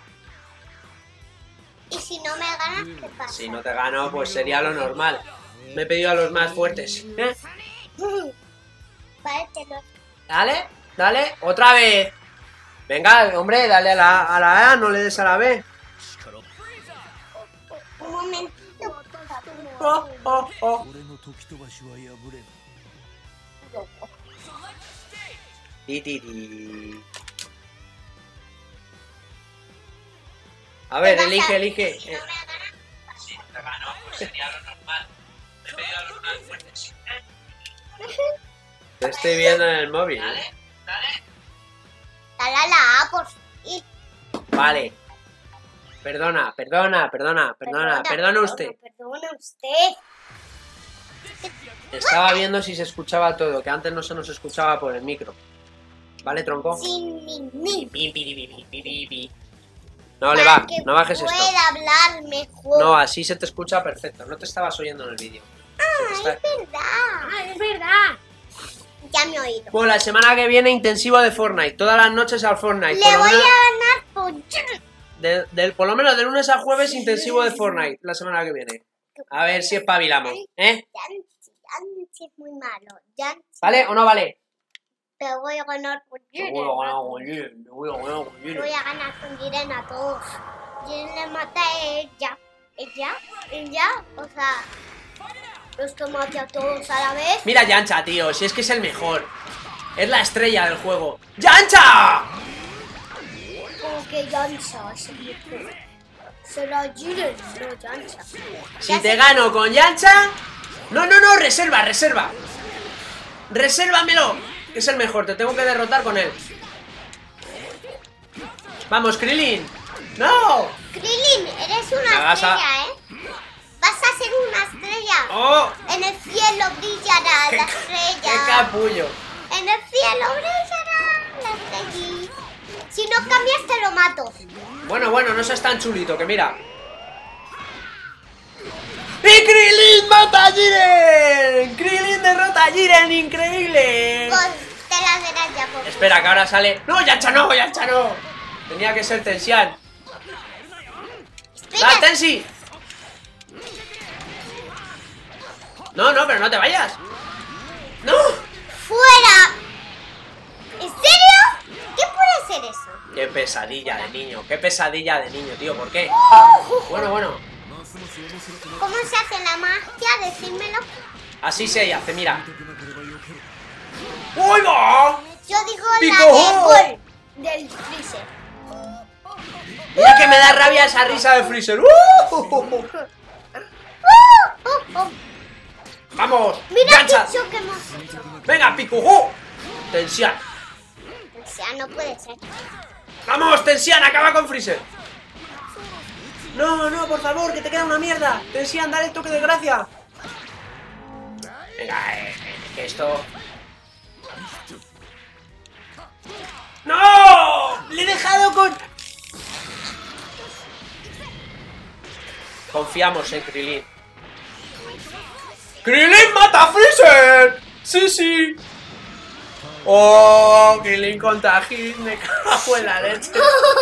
Y si no me ganas, ¿qué pasa? Si no te gano, pues sería lo normal. Me he pedido a los más fuertes. ¿Eh? Vale, te lo... Dale, dale, otra vez. Venga, hombre, dale a la, a la A, no le des a la B. Un momentito. Oh, oh, oh. Ti, ti, ti. A ver, Te vas elige, a- elige. Si no Eh, me ganas, Si te gano, pues sería lo normal. Me he pedido a los más fuertes. Te estoy viendo en el móvil. Dale, dale. dale a la A por y Vale. Perdona, perdona, perdona, perdona, perdona usted. Perdona usted. Estaba viendo si se escuchaba todo, que antes no se nos escuchaba por el micro. ¿Vale, tronco? Sin ni ni. Pi, pi, pi, pi, pi, pi, pi. No le va, no bajes esto. Pueda hablar mejor. No, así se te escucha perfecto. No te estabas oyendo en el vídeo. Ah, Se te es está- verdad. Ah, es verdad. Ya me he oído. Bueno, la semana que viene intensivo de Fortnite. Todas las noches al Fortnite. Le Por lo voy a menos, ganar por... de, del- por lo menos de lunes a jueves intensivo de Fortnite. La semana que viene. A ver si espabilamos. ¿Eh? Yancy, Yancy es muy malo. Yancy. ¿Vale o no vale? Te voy a ganar por Jiren. Seguro que no, con Jiren, seguro que no, con Jiren. Voy a ganar con Jiren a todos. Jiren le mata a ella. ¿Ella? ¿Ella? O sea, los que mate a todos a la vez. Mira Yancha, tío, si es que es el mejor. Es la estrella del juego. ¡Yancha! Como que Yancha es el mejor. Será Jiren, no Yancha. Si te gano con Yancha... No, no, no, reserva, reserva. Resérvamelo. Que es el mejor, te tengo que derrotar con él. Vamos, Krillin. ¡No! Krillin, eres una Me vas a- estrella, ¿eh? Vas a ser una estrella. ¡Oh! En el cielo brillará ¡Qué, la ca- estrella. qué capullo! En el cielo brillará la estrella. Si no cambias te lo mato. Bueno, bueno, no seas tan chulito, que mira. ¡Y Krillin mata a Jiren! ¡Krillin derrota a Jiren! ¡Increíble! Pues te las verás ya por Espera, que ahora sale... ¡No, Yancha no, Yancha no! Tenía que ser Tensian. Espera, ¡Va, Tensi! No, no, pero no te vayas. ¡No! fuera. ¿En serio? ¿Qué puede ser eso? ¡Qué pesadilla de niño! ¡Qué pesadilla de niño, tío! ¿Por qué? Bueno, bueno. ¿Cómo se hace la magia? Decídmelo. Así se hace, mira. ¡Uy, va! Yo digo ¡Pico! la de gol del Freezer. Mira que me da rabia esa risa de Freezer. ¡Uh! ¡Oh, oh! ¡Vamos! Mira ¡Yancha! qué choque hemos hecho. ¡Venga, Picujú! Tensión. O sea, sea, no puede ser. ¡Vamos, Tensian! ¡Acaba con Freezer! No, no, por favor, que te queda una mierda. Tensian, dale el toque de gracia. Venga, eh, que esto... ¡No! ¡Le he dejado con...! Confiamos en Krilin. ¡Krilin mata a Freezer! ¡Sí, sí! ¡Oh! Krilin contra Hit, me cago en la leche.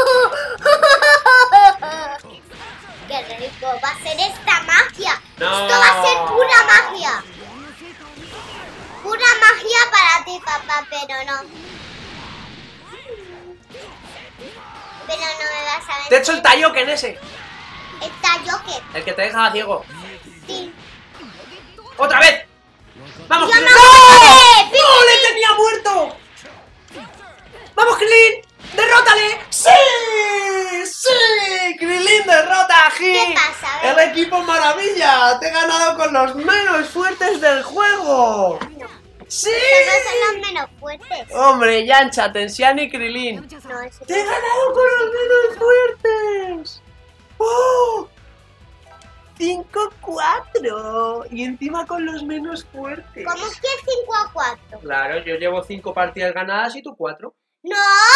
¡Qué rico va a ser esta magia! No. ¡Esto va a ser pura magia! Pura magia para ti, papá, pero no. Pero no me vas a ver. Te he hecho el Taioken ese. El Taioken. El que te deja ciego. Sí. ¡Otra vez! ¡Vamos, ¡Yo Krilin! no ¡No! puedo! ¡No! ¡Le tenía muerto! ¡Vamos, Krilin! ¡Derrótale! ¡Sí! ¡Sí! ¡Krilin derrota a Hit! ¿Qué pasa? ¡El equipo maravilla! ¡Te he ganado con los menos fuertes del juego! No. ¡Sí! Estos no son los menos fuertes. Hombre, Yancha, Tensian y Krilin. No, eso ¡Te he ganado con los menos fuertes! ¡Oh! cinco cuatro. Y encima con los menos fuertes. ¿Cómo es que cinco a cuatro? Claro, yo llevo cinco partidas ganadas y tú cuatro. ¡No!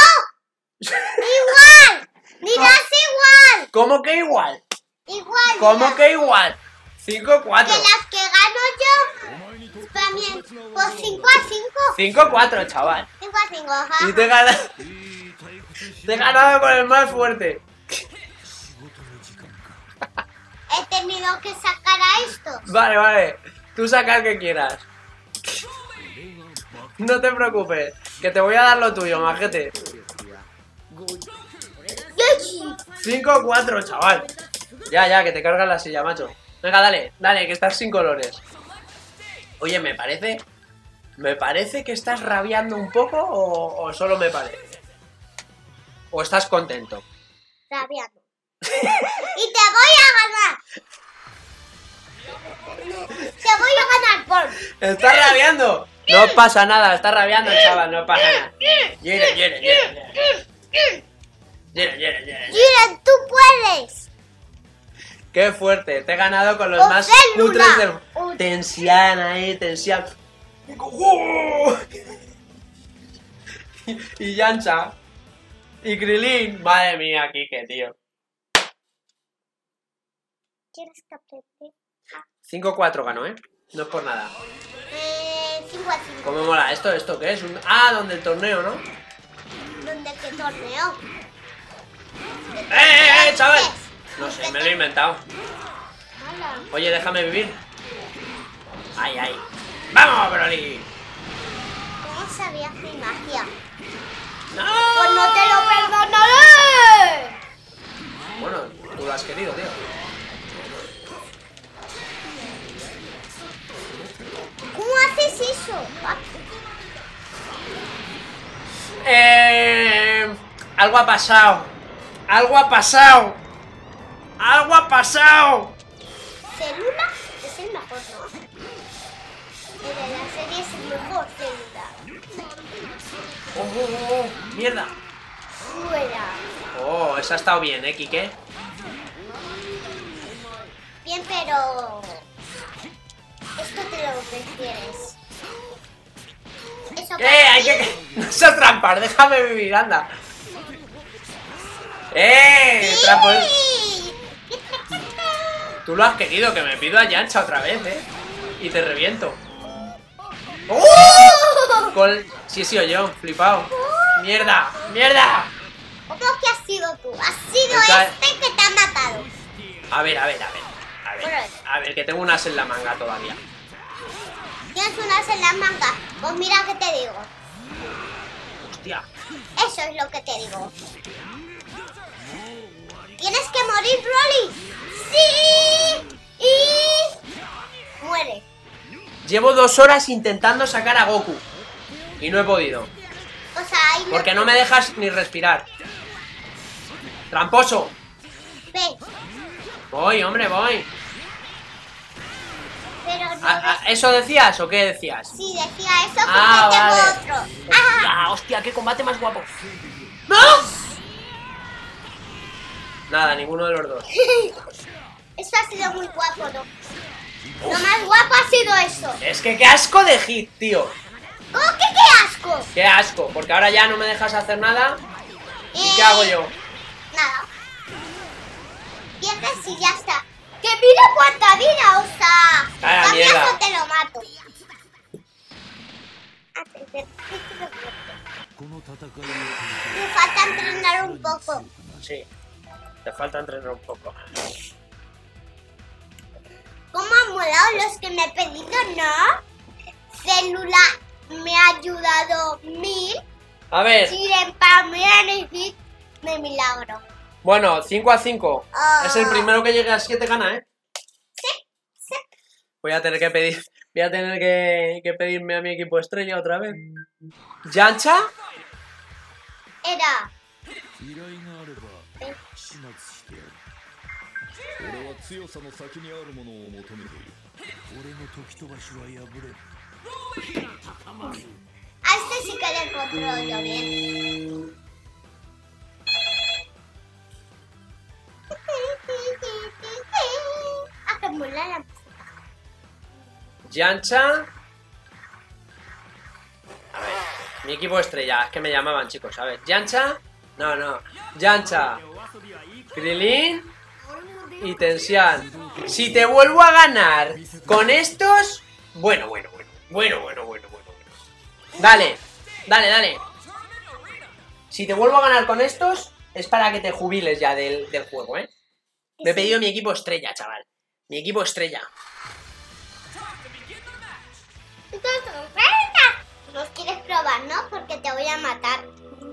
¡Igual! ¡Dirás igual! ¿Cómo que igual? Igual. ¿Cómo mira. que igual? cinco cuatro. Que las que gano yo también. Pues cinco a cinco. cinco cuatro, chaval. cinco a cinco, ajá. Y te he ganado. Te he ganado con el más fuerte. He tenido que sacar a estos. Vale, vale. Tú saca el que quieras. No te preocupes, que te voy a dar lo tuyo, majete. cinco cuatro, chaval. Ya, ya, que te cargas la silla, macho. Venga, dale, dale, que estás sin colores. Oye, me parece... ¿Me parece que estás rabiando un poco o, o solo me parece? ¿O estás contento? Rabiando. Y te voy a ganar. Te voy a ganar, por. ¿Estás rabiando? No pasa nada, está rabiando, chaval, no pasa nada. Gira, gira, gira, gira. Gira, gira, gira. Jiren, tú puedes. Qué fuerte, te he ganado con los ¡Oh, más célula! cutres del... ¡Oh! Tensian ahí, Tensian. ¡Oh! Y, y Yancha. Y Krilin. Madre mía, Kike, tío. ¿Quieres que apriete? cinco cuatro ganó, ¿eh? No es por nada. Eh, cinco a cinco. ¿Cómo mola? ¿Esto, esto qué es? Un... Ah, donde el torneo, ¿no? ¿Dónde qué torneo? ¡Eh, eh, eh, chaval! No sé, me lo he inventado. Hola. Oye, déjame vivir. ¡Ay, ay! ¡Vamos, Broly! ¿Cómo sabías mi magia? ¡No! Pues no te lo perdonaré. Bueno, tú lo has querido, tío. ¿Cómo haces eso? Eh... Algo ha pasado. Algo ha pasado. Algo ha pasado. Célula es el mejor, ¿no? El de la serie es el mejor, Célula. Oh, oh, oh, mierda. Fuera. Oh, esa ha estado bien, ¿eh, Kike? Bien, pero... Esto te lo prefieres. Eso ¡Eh! Hay que... No seas trampas, déjame vivir, anda. ¡Eh! Trampas. ¡Sí! Tú lo has querido, que me pido a Yancha otra vez, ¿eh? Y te reviento. ¡Oh! Con... Sí, sí, o yo, flipado. ¡Mierda! ¡Mierda! ¿Cómo que has sido tú? Has sido Está- este que te ha matado. A ver, a ver, a ver. A ver, a ver, que tengo un as en la manga todavía. Tienes un as en las mangas. Pues mira que te digo. Hostia. Eso es lo que te digo. Tienes que morir, Broly. Sí. Y... muere. Llevo dos horas intentando sacar a Goku. Y no he podido. O sea, ahí Porque no me dejas ni respirar. ¡Tramposo! Ve. Voy, hombre, voy. Pero no. ¿A- a- ¿Eso decías o qué decías? Sí, decía eso porque Ah, tengo vale. otro. ¡Ah! Hostia, hostia, qué combate más guapo. ¡No! Nada, ninguno de los dos. Eso ha sido muy guapo, ¿no? Lo más guapo ha sido eso. Es que qué asco de hit, tío. ¿Cómo que qué asco? Qué asco, porque ahora ya no me dejas hacer nada. ¿Y Eh, qué hago yo? Nada. Pierdes y ya está. ¡Que mira cuánta vida! O sea, A la cambias mierda. o te lo mato. Me falta entrenar un poco. Sí, te falta entrenar un poco. ¿Cómo han molado los que me he pedido, no? Célula me ha ayudado mil. A ver, Siren para mí hit de milagro. bueno, cinco a cinco. Ah. Es el primero que llegue a siete gana, ¿eh? Sí, sí. Voy a tener que pedir, voy a tener que, que pedirme a mi equipo estrella otra vez. ¿Yancha? Era. 依頼があれば始末してやる。俺は強さの先にあるものを求めている。俺の時飛ばしは破れん。 A este sí que le controlo yo bien. Ah, que mola la música. Yancha. A ver, mi equipo estrella, es que me llamaban, chicos. A ver, Yancha. No, no. Yancha, Krilin y Tensian. Si te vuelvo a ganar con estos. Bueno, bueno, bueno. Bueno, bueno, bueno, bueno. Dale, dale, dale. Si te vuelvo a ganar con estos, es para que te jubiles ya del, del juego, ¿eh? Me he pedido mi equipo estrella, chaval. Mi equipo estrella. Los quieres probar, ¿no? Porque te voy a matar.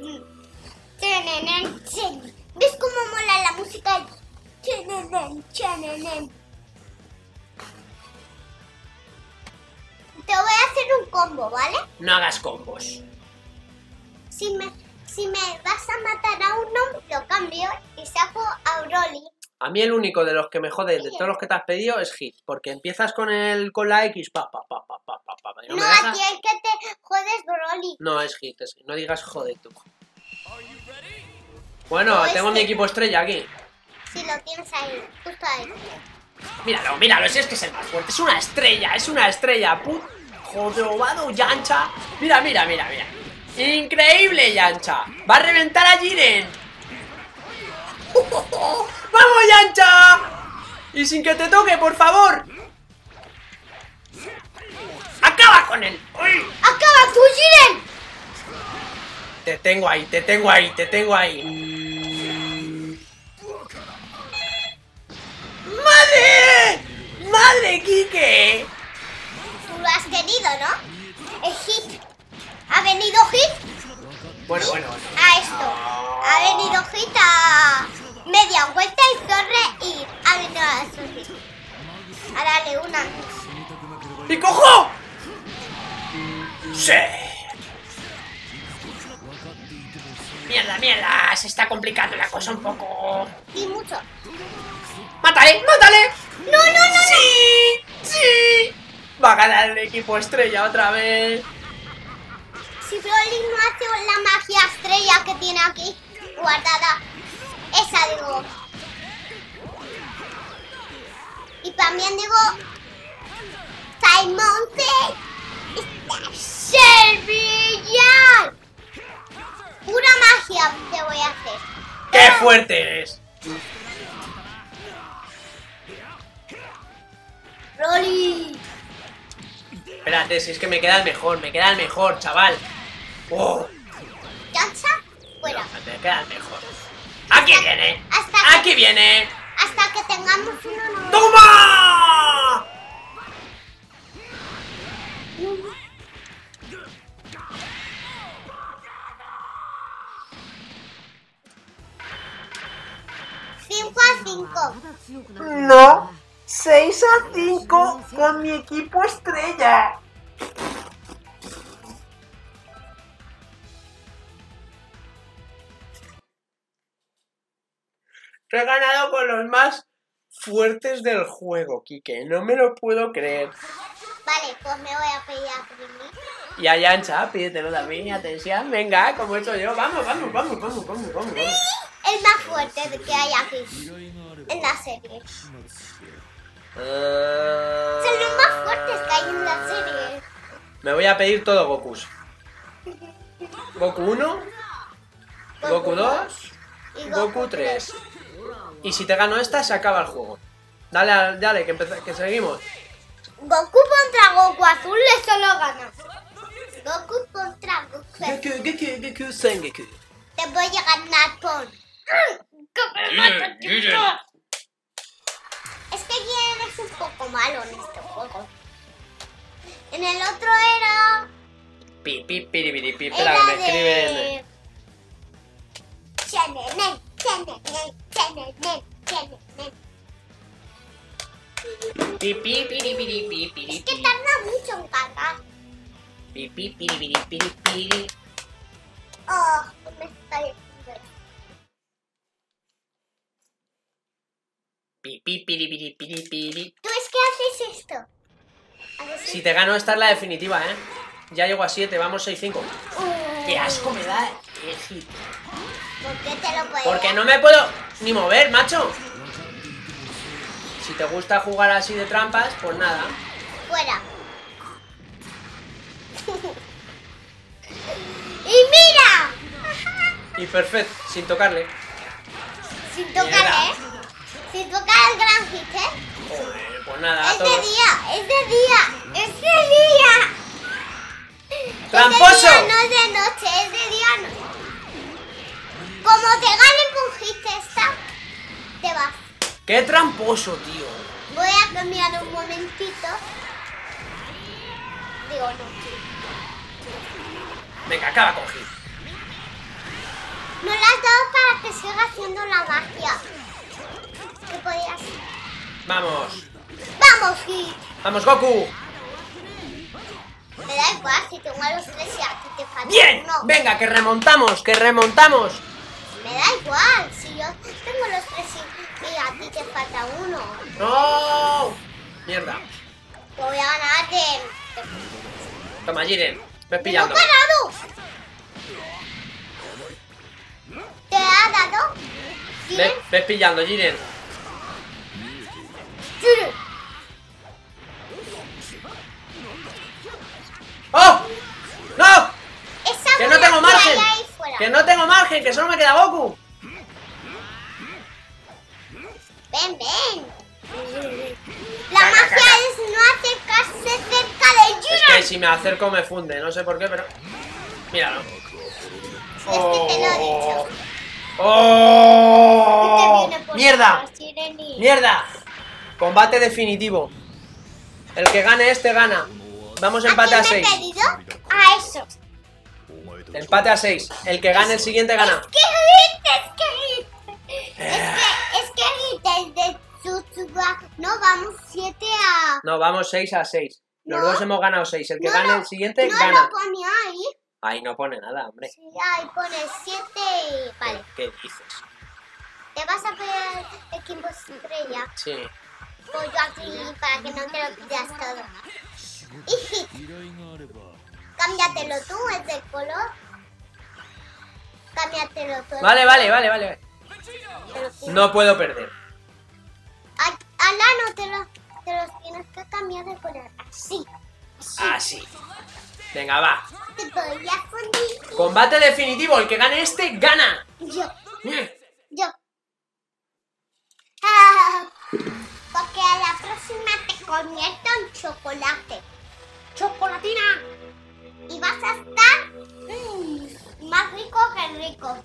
¿Ves cómo mola la música? Te voy a hacer un combo, ¿vale? No hagas combos. Si me, si me vas a matar a uno, lo cambio y saco a Broly. A mí el único de los que me jode de todos los que te has pedido es Hit. Porque empiezas con el con la X, pa, pa, pa, pa, pa, pa, pa, y no, No, me a dejas. ti el que te jodes, Broly. No, es Hit, es Hit. No digas joder tú. Bueno, No, tengo este- mi equipo estrella aquí. Si lo tienes ahí, justo ahí. Míralo, míralo, si es que es el más fuerte. Es una estrella, es una estrella. Put... Jodobado, Yancha. Mira, mira, mira, mira. Increíble, Yancha. Va a reventar a Jiren. ¡Vamos, Yancha! Y sin que te toque, por favor. ¡Acaba con él! ¡Uy! ¡Acaba tú, Jiren! Te tengo ahí, te tengo ahí, te tengo ahí. ¡Madre! ¡Madre, Kike! Tú lo has querido, ¿no? El Hit. ¿Ha venido Hit? Bueno, bueno, bueno. A esto. Ha venido Hit a media vuelta y sonreír. Ha venido a sonreír. A darle una. ¡Y cojo! ¡Sí! Mierda, mierda, se está complicando la cosa un poco. Y mucho. ¡Mátale, mátale! ¡No, no, no! ¡Sí! ¡Sí! Va a ganar el equipo estrella otra vez. Si Broly no hace la magia estrella que tiene aquí guardada, esa digo. Y también digo, Simon Servillal. Pura magia te voy a hacer. ¡Qué fuerte eres! Broly. Espérate, si es que me queda el mejor, me queda el mejor, chaval. ¡Oh! Yancha, fuera. Me queda el mejor. ¡Aquí viene! Hasta que, ¡Aquí viene! hasta que tengamos uno nuevo. ¡Toma! cinco a cinco. No, seis a cinco con mi equipo estrella. He ganado con los más fuertes del juego, Quique. No me lo puedo creer. Vale, pues me voy a pedir a Primi. Y a Yancha, pídetelo también, atención. Venga, como he hecho yo. Vamos, vamos, vamos, vamos, vamos, vamos. El más fuerte que hay aquí en la serie. Uh... Son los más fuertes que hay en la serie. Me voy a pedir todo Gokus. Goku uno, Goku dos, y Goku tres. Y si te gano esta, se acaba el juego. Dale, al- dale, que, empeza- que seguimos. Goku contra Goku azul le solo gana. Goku contra Goku azul. Goku, Goku, Goku, Sengoku. Te voy a ganar por... Es que Jiren es un poco malo en este juego. En el otro era... Pi, pi, piri, piri, pi. Espera, Era que me escriben. de... Chenenen, chenenen, chenenen, chenenen. Pi, pi, piri, piri, pi, piri, Es que pi. tarda mucho en cargar. Pi, pi, piri, piri, piri, piri. Oh, me estoy... Pi, pi, piri, piri, piri, piri. ¿Tú es que haces esto? ¿Haces Si te gano, esta es la definitiva, ¿eh? Ya llego a siete, vamos seis cinco. Uh, ¡Qué asco me da! Ejito. ¿Por qué te lo puedes? Porque no me puedo ni mover, macho. Si te gusta jugar así de trampas, pues nada. Fuera. ¡Y mira! Y perfecto, sin tocarle. Sin Mierda. tocar, ¿eh? Sin tocar el gran hit, ¿eh? Joder, pues nada, Es de todos. día, es de día, es de día. ¡Tramposo! Es de día, no es de noche, es de día. No. Como te ganen con hit esta, te vas. ¡Qué tramposo, tío! Voy a cambiar un momentito. Digo, no. Venga, acaba con Hit. No la has dado para que siga haciendo la magia. ¿Qué podías? Vamos. ¡Vamos, Hit! Vamos, Goku. Me da igual si tengo a los tres y a ti te falta ¡Bien! uno. Venga, que remontamos, que remontamos. Me da igual si yo tengo los tres y, y a ti te falta uno. ¡No! Mierda. Te voy a ganar de... Toma, Jiren. Ves ¡Me lo he pillando. ganado! ¿Te ha dado? Ves, ¿Jiren? ves pillando, Jiren. ¡Jiren! ¡Oh! ¡No! Esa ¡Que no bola tengo que margen! hay ahí fuera. ¡Que no tengo margen! ¡Que solo me queda Goku! Ven, ven. La magia es no acercarse cerca de Es que Jiren. si me acerco me funde, no sé por qué, pero... Míralo. Es que te lo he dicho. ¡Oh! Te viene por ¡Mierda! detrás, Jiren, y- ¡Mierda! Combate definitivo. El que gane este gana. Vamos empate a ¿A quién me he seis. pedido? A esos. Empate a seis. El que gane el siguiente gana. Es que Hit, es que Hit. Es que, es que Hit es de Tsutsuga. No, vamos siete a... No, vamos seis a seis. Los No. dos hemos ganado seis. El que No gane lo- el siguiente no gana. lo pone ahí. Ahí no pone nada, hombre. Sí, ahí pone siete y... Vale. ¿Qué dices? ¿Te vas a pedir el equipo estrella? Sí. Pues yo aquí para que no te lo pidas todo. Y Hit, 依頼があれば cámbiatelo tú, es de color. Cámbiatelo tú. Vale, vale, vale, vale. Te lo tienes- No puedo perder. A, Ala, no te, lo, te los tienes que cambiar de color. Así. Así. Venga, va. Te voy a fundir. Combate definitivo. El que gane este, gana. Yo, Bien. yo. Ah, porque a la próxima te convierto en chocolate. ¡Chocolatina! Y vas a estar mm, más rico que rico.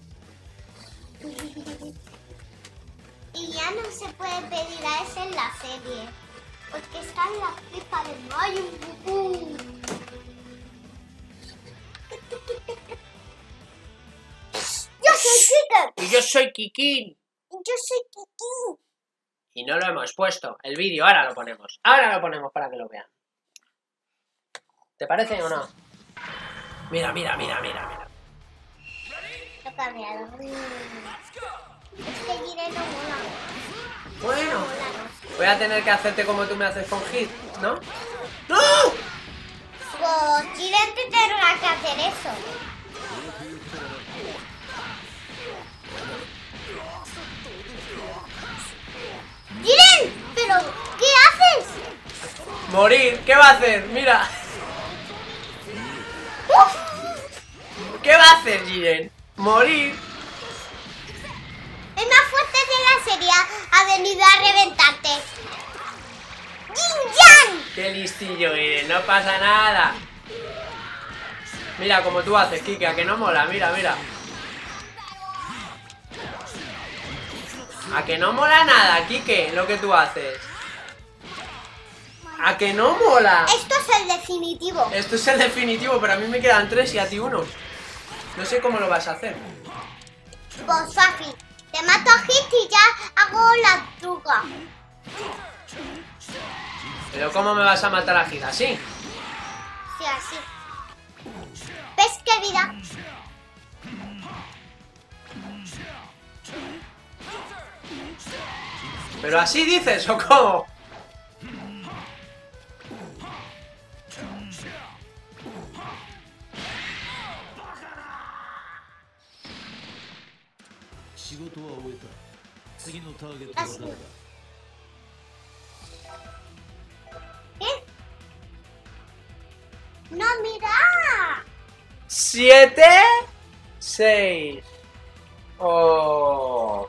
Y ya no se puede pedir a ese en la serie. Porque está en la pipa de Majin Buu. Yo soy Kika. Y yo soy Kikín. Yo soy Kiki. Y no lo hemos puesto. El vídeo, ahora lo ponemos. Ahora lo ponemos para que lo vean. ¿Te parece o no? Mira, mira, mira, mira, mira. Lo he cambiado. Este Jiren no mola. Bueno, No mola, no. voy a tener que hacerte como tú me haces con Hit, ¿no? ¡No! Pues Jiren te tendrá que hacer eso. ¡Jiren! ¿Pero qué haces? Morir, ¿qué va a hacer? Mira. ¡Uf! ¿Qué va a hacer, Jiren? Morir. El más fuerte de la serie ha venido a reventarte. ¡Jin-Yan! Qué listillo eres, no pasa nada. Mira como tú haces, Kike, a que no mola, mira, mira. A que no mola nada, Kike, lo que tú haces. A que no mola. Esto es el definitivo. Esto es el definitivo, pero a mí me quedan tres y a ti uno. No sé cómo lo vas a hacer. Pues fácil. Te mato a Hit y ya hago la truca. Pero ¿cómo me vas a matar a Hit? ¿Así? Sí, así. ¿Ves qué vida? ¿Pero así dices o cómo? ¿Eh? No, mira. Siete, seis. Oh.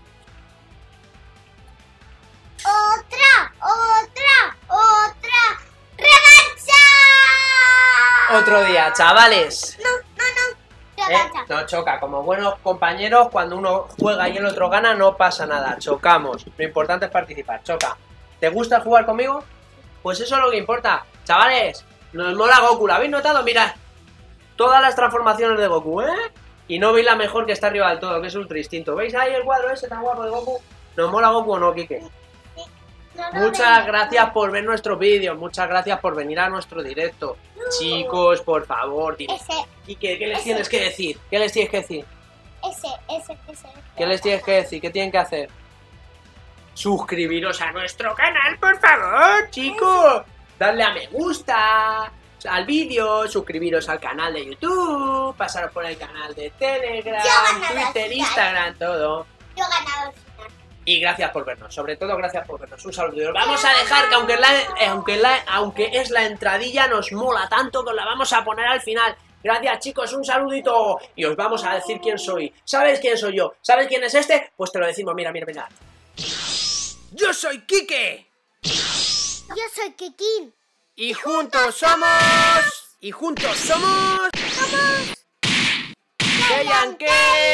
Otra, otra, otra. ¡Revancha! Otro día, chavales. No, no, no. Eh, Revancha. no choca, como buenos compañeros, cuando uno juega y el otro gana, no pasa nada, chocamos. Lo importante es participar, choca. ¿Te gusta jugar conmigo? Pues eso es lo que importa. Chavales, nos mola Goku, ¿lo habéis notado? Mirad, todas las transformaciones de Goku, ¿eh? Y no veis la mejor que está arriba del todo, que es Ultra Instinto. ¿Veis ahí el cuadro ese tan guapo de Goku? ¿Nos mola Goku o no, Kike? No, no, Muchas ven. gracias por ver nuestros vídeos, muchas gracias por venir a nuestro directo. Chicos, por favor, dime. Ese, Kike, ¿qué les ese. tienes que decir? ¿Qué les tienes que decir? ese, ese, ese. ¿Qué les tienes que decir? ¿Qué tienen que hacer? Suscribiros a nuestro canal, por favor, chicos. Darle a me gusta al vídeo, suscribiros al canal de YouTube, pasaros por el canal de Telegram, Yo he ganado al Twitter, final. Instagram, todo. Yo he ganado el final. Y gracias por vernos, sobre todo gracias por vernos. Un saludo. Y os vamos a dejar que aunque, la, eh, aunque, la, aunque es la entradilla, nos mola tanto que os la vamos a poner al final. Gracias, chicos, un saludito. Y os vamos a decir quién soy. ¿Sabes quién soy yo? ¿Sabes quién es este? Pues te lo decimos, mira, mira, mira. ¡Yo soy Kike! Yo soy Kikin. Y juntos somos... Y juntos somos... Somos... ¡Saiyan Ken!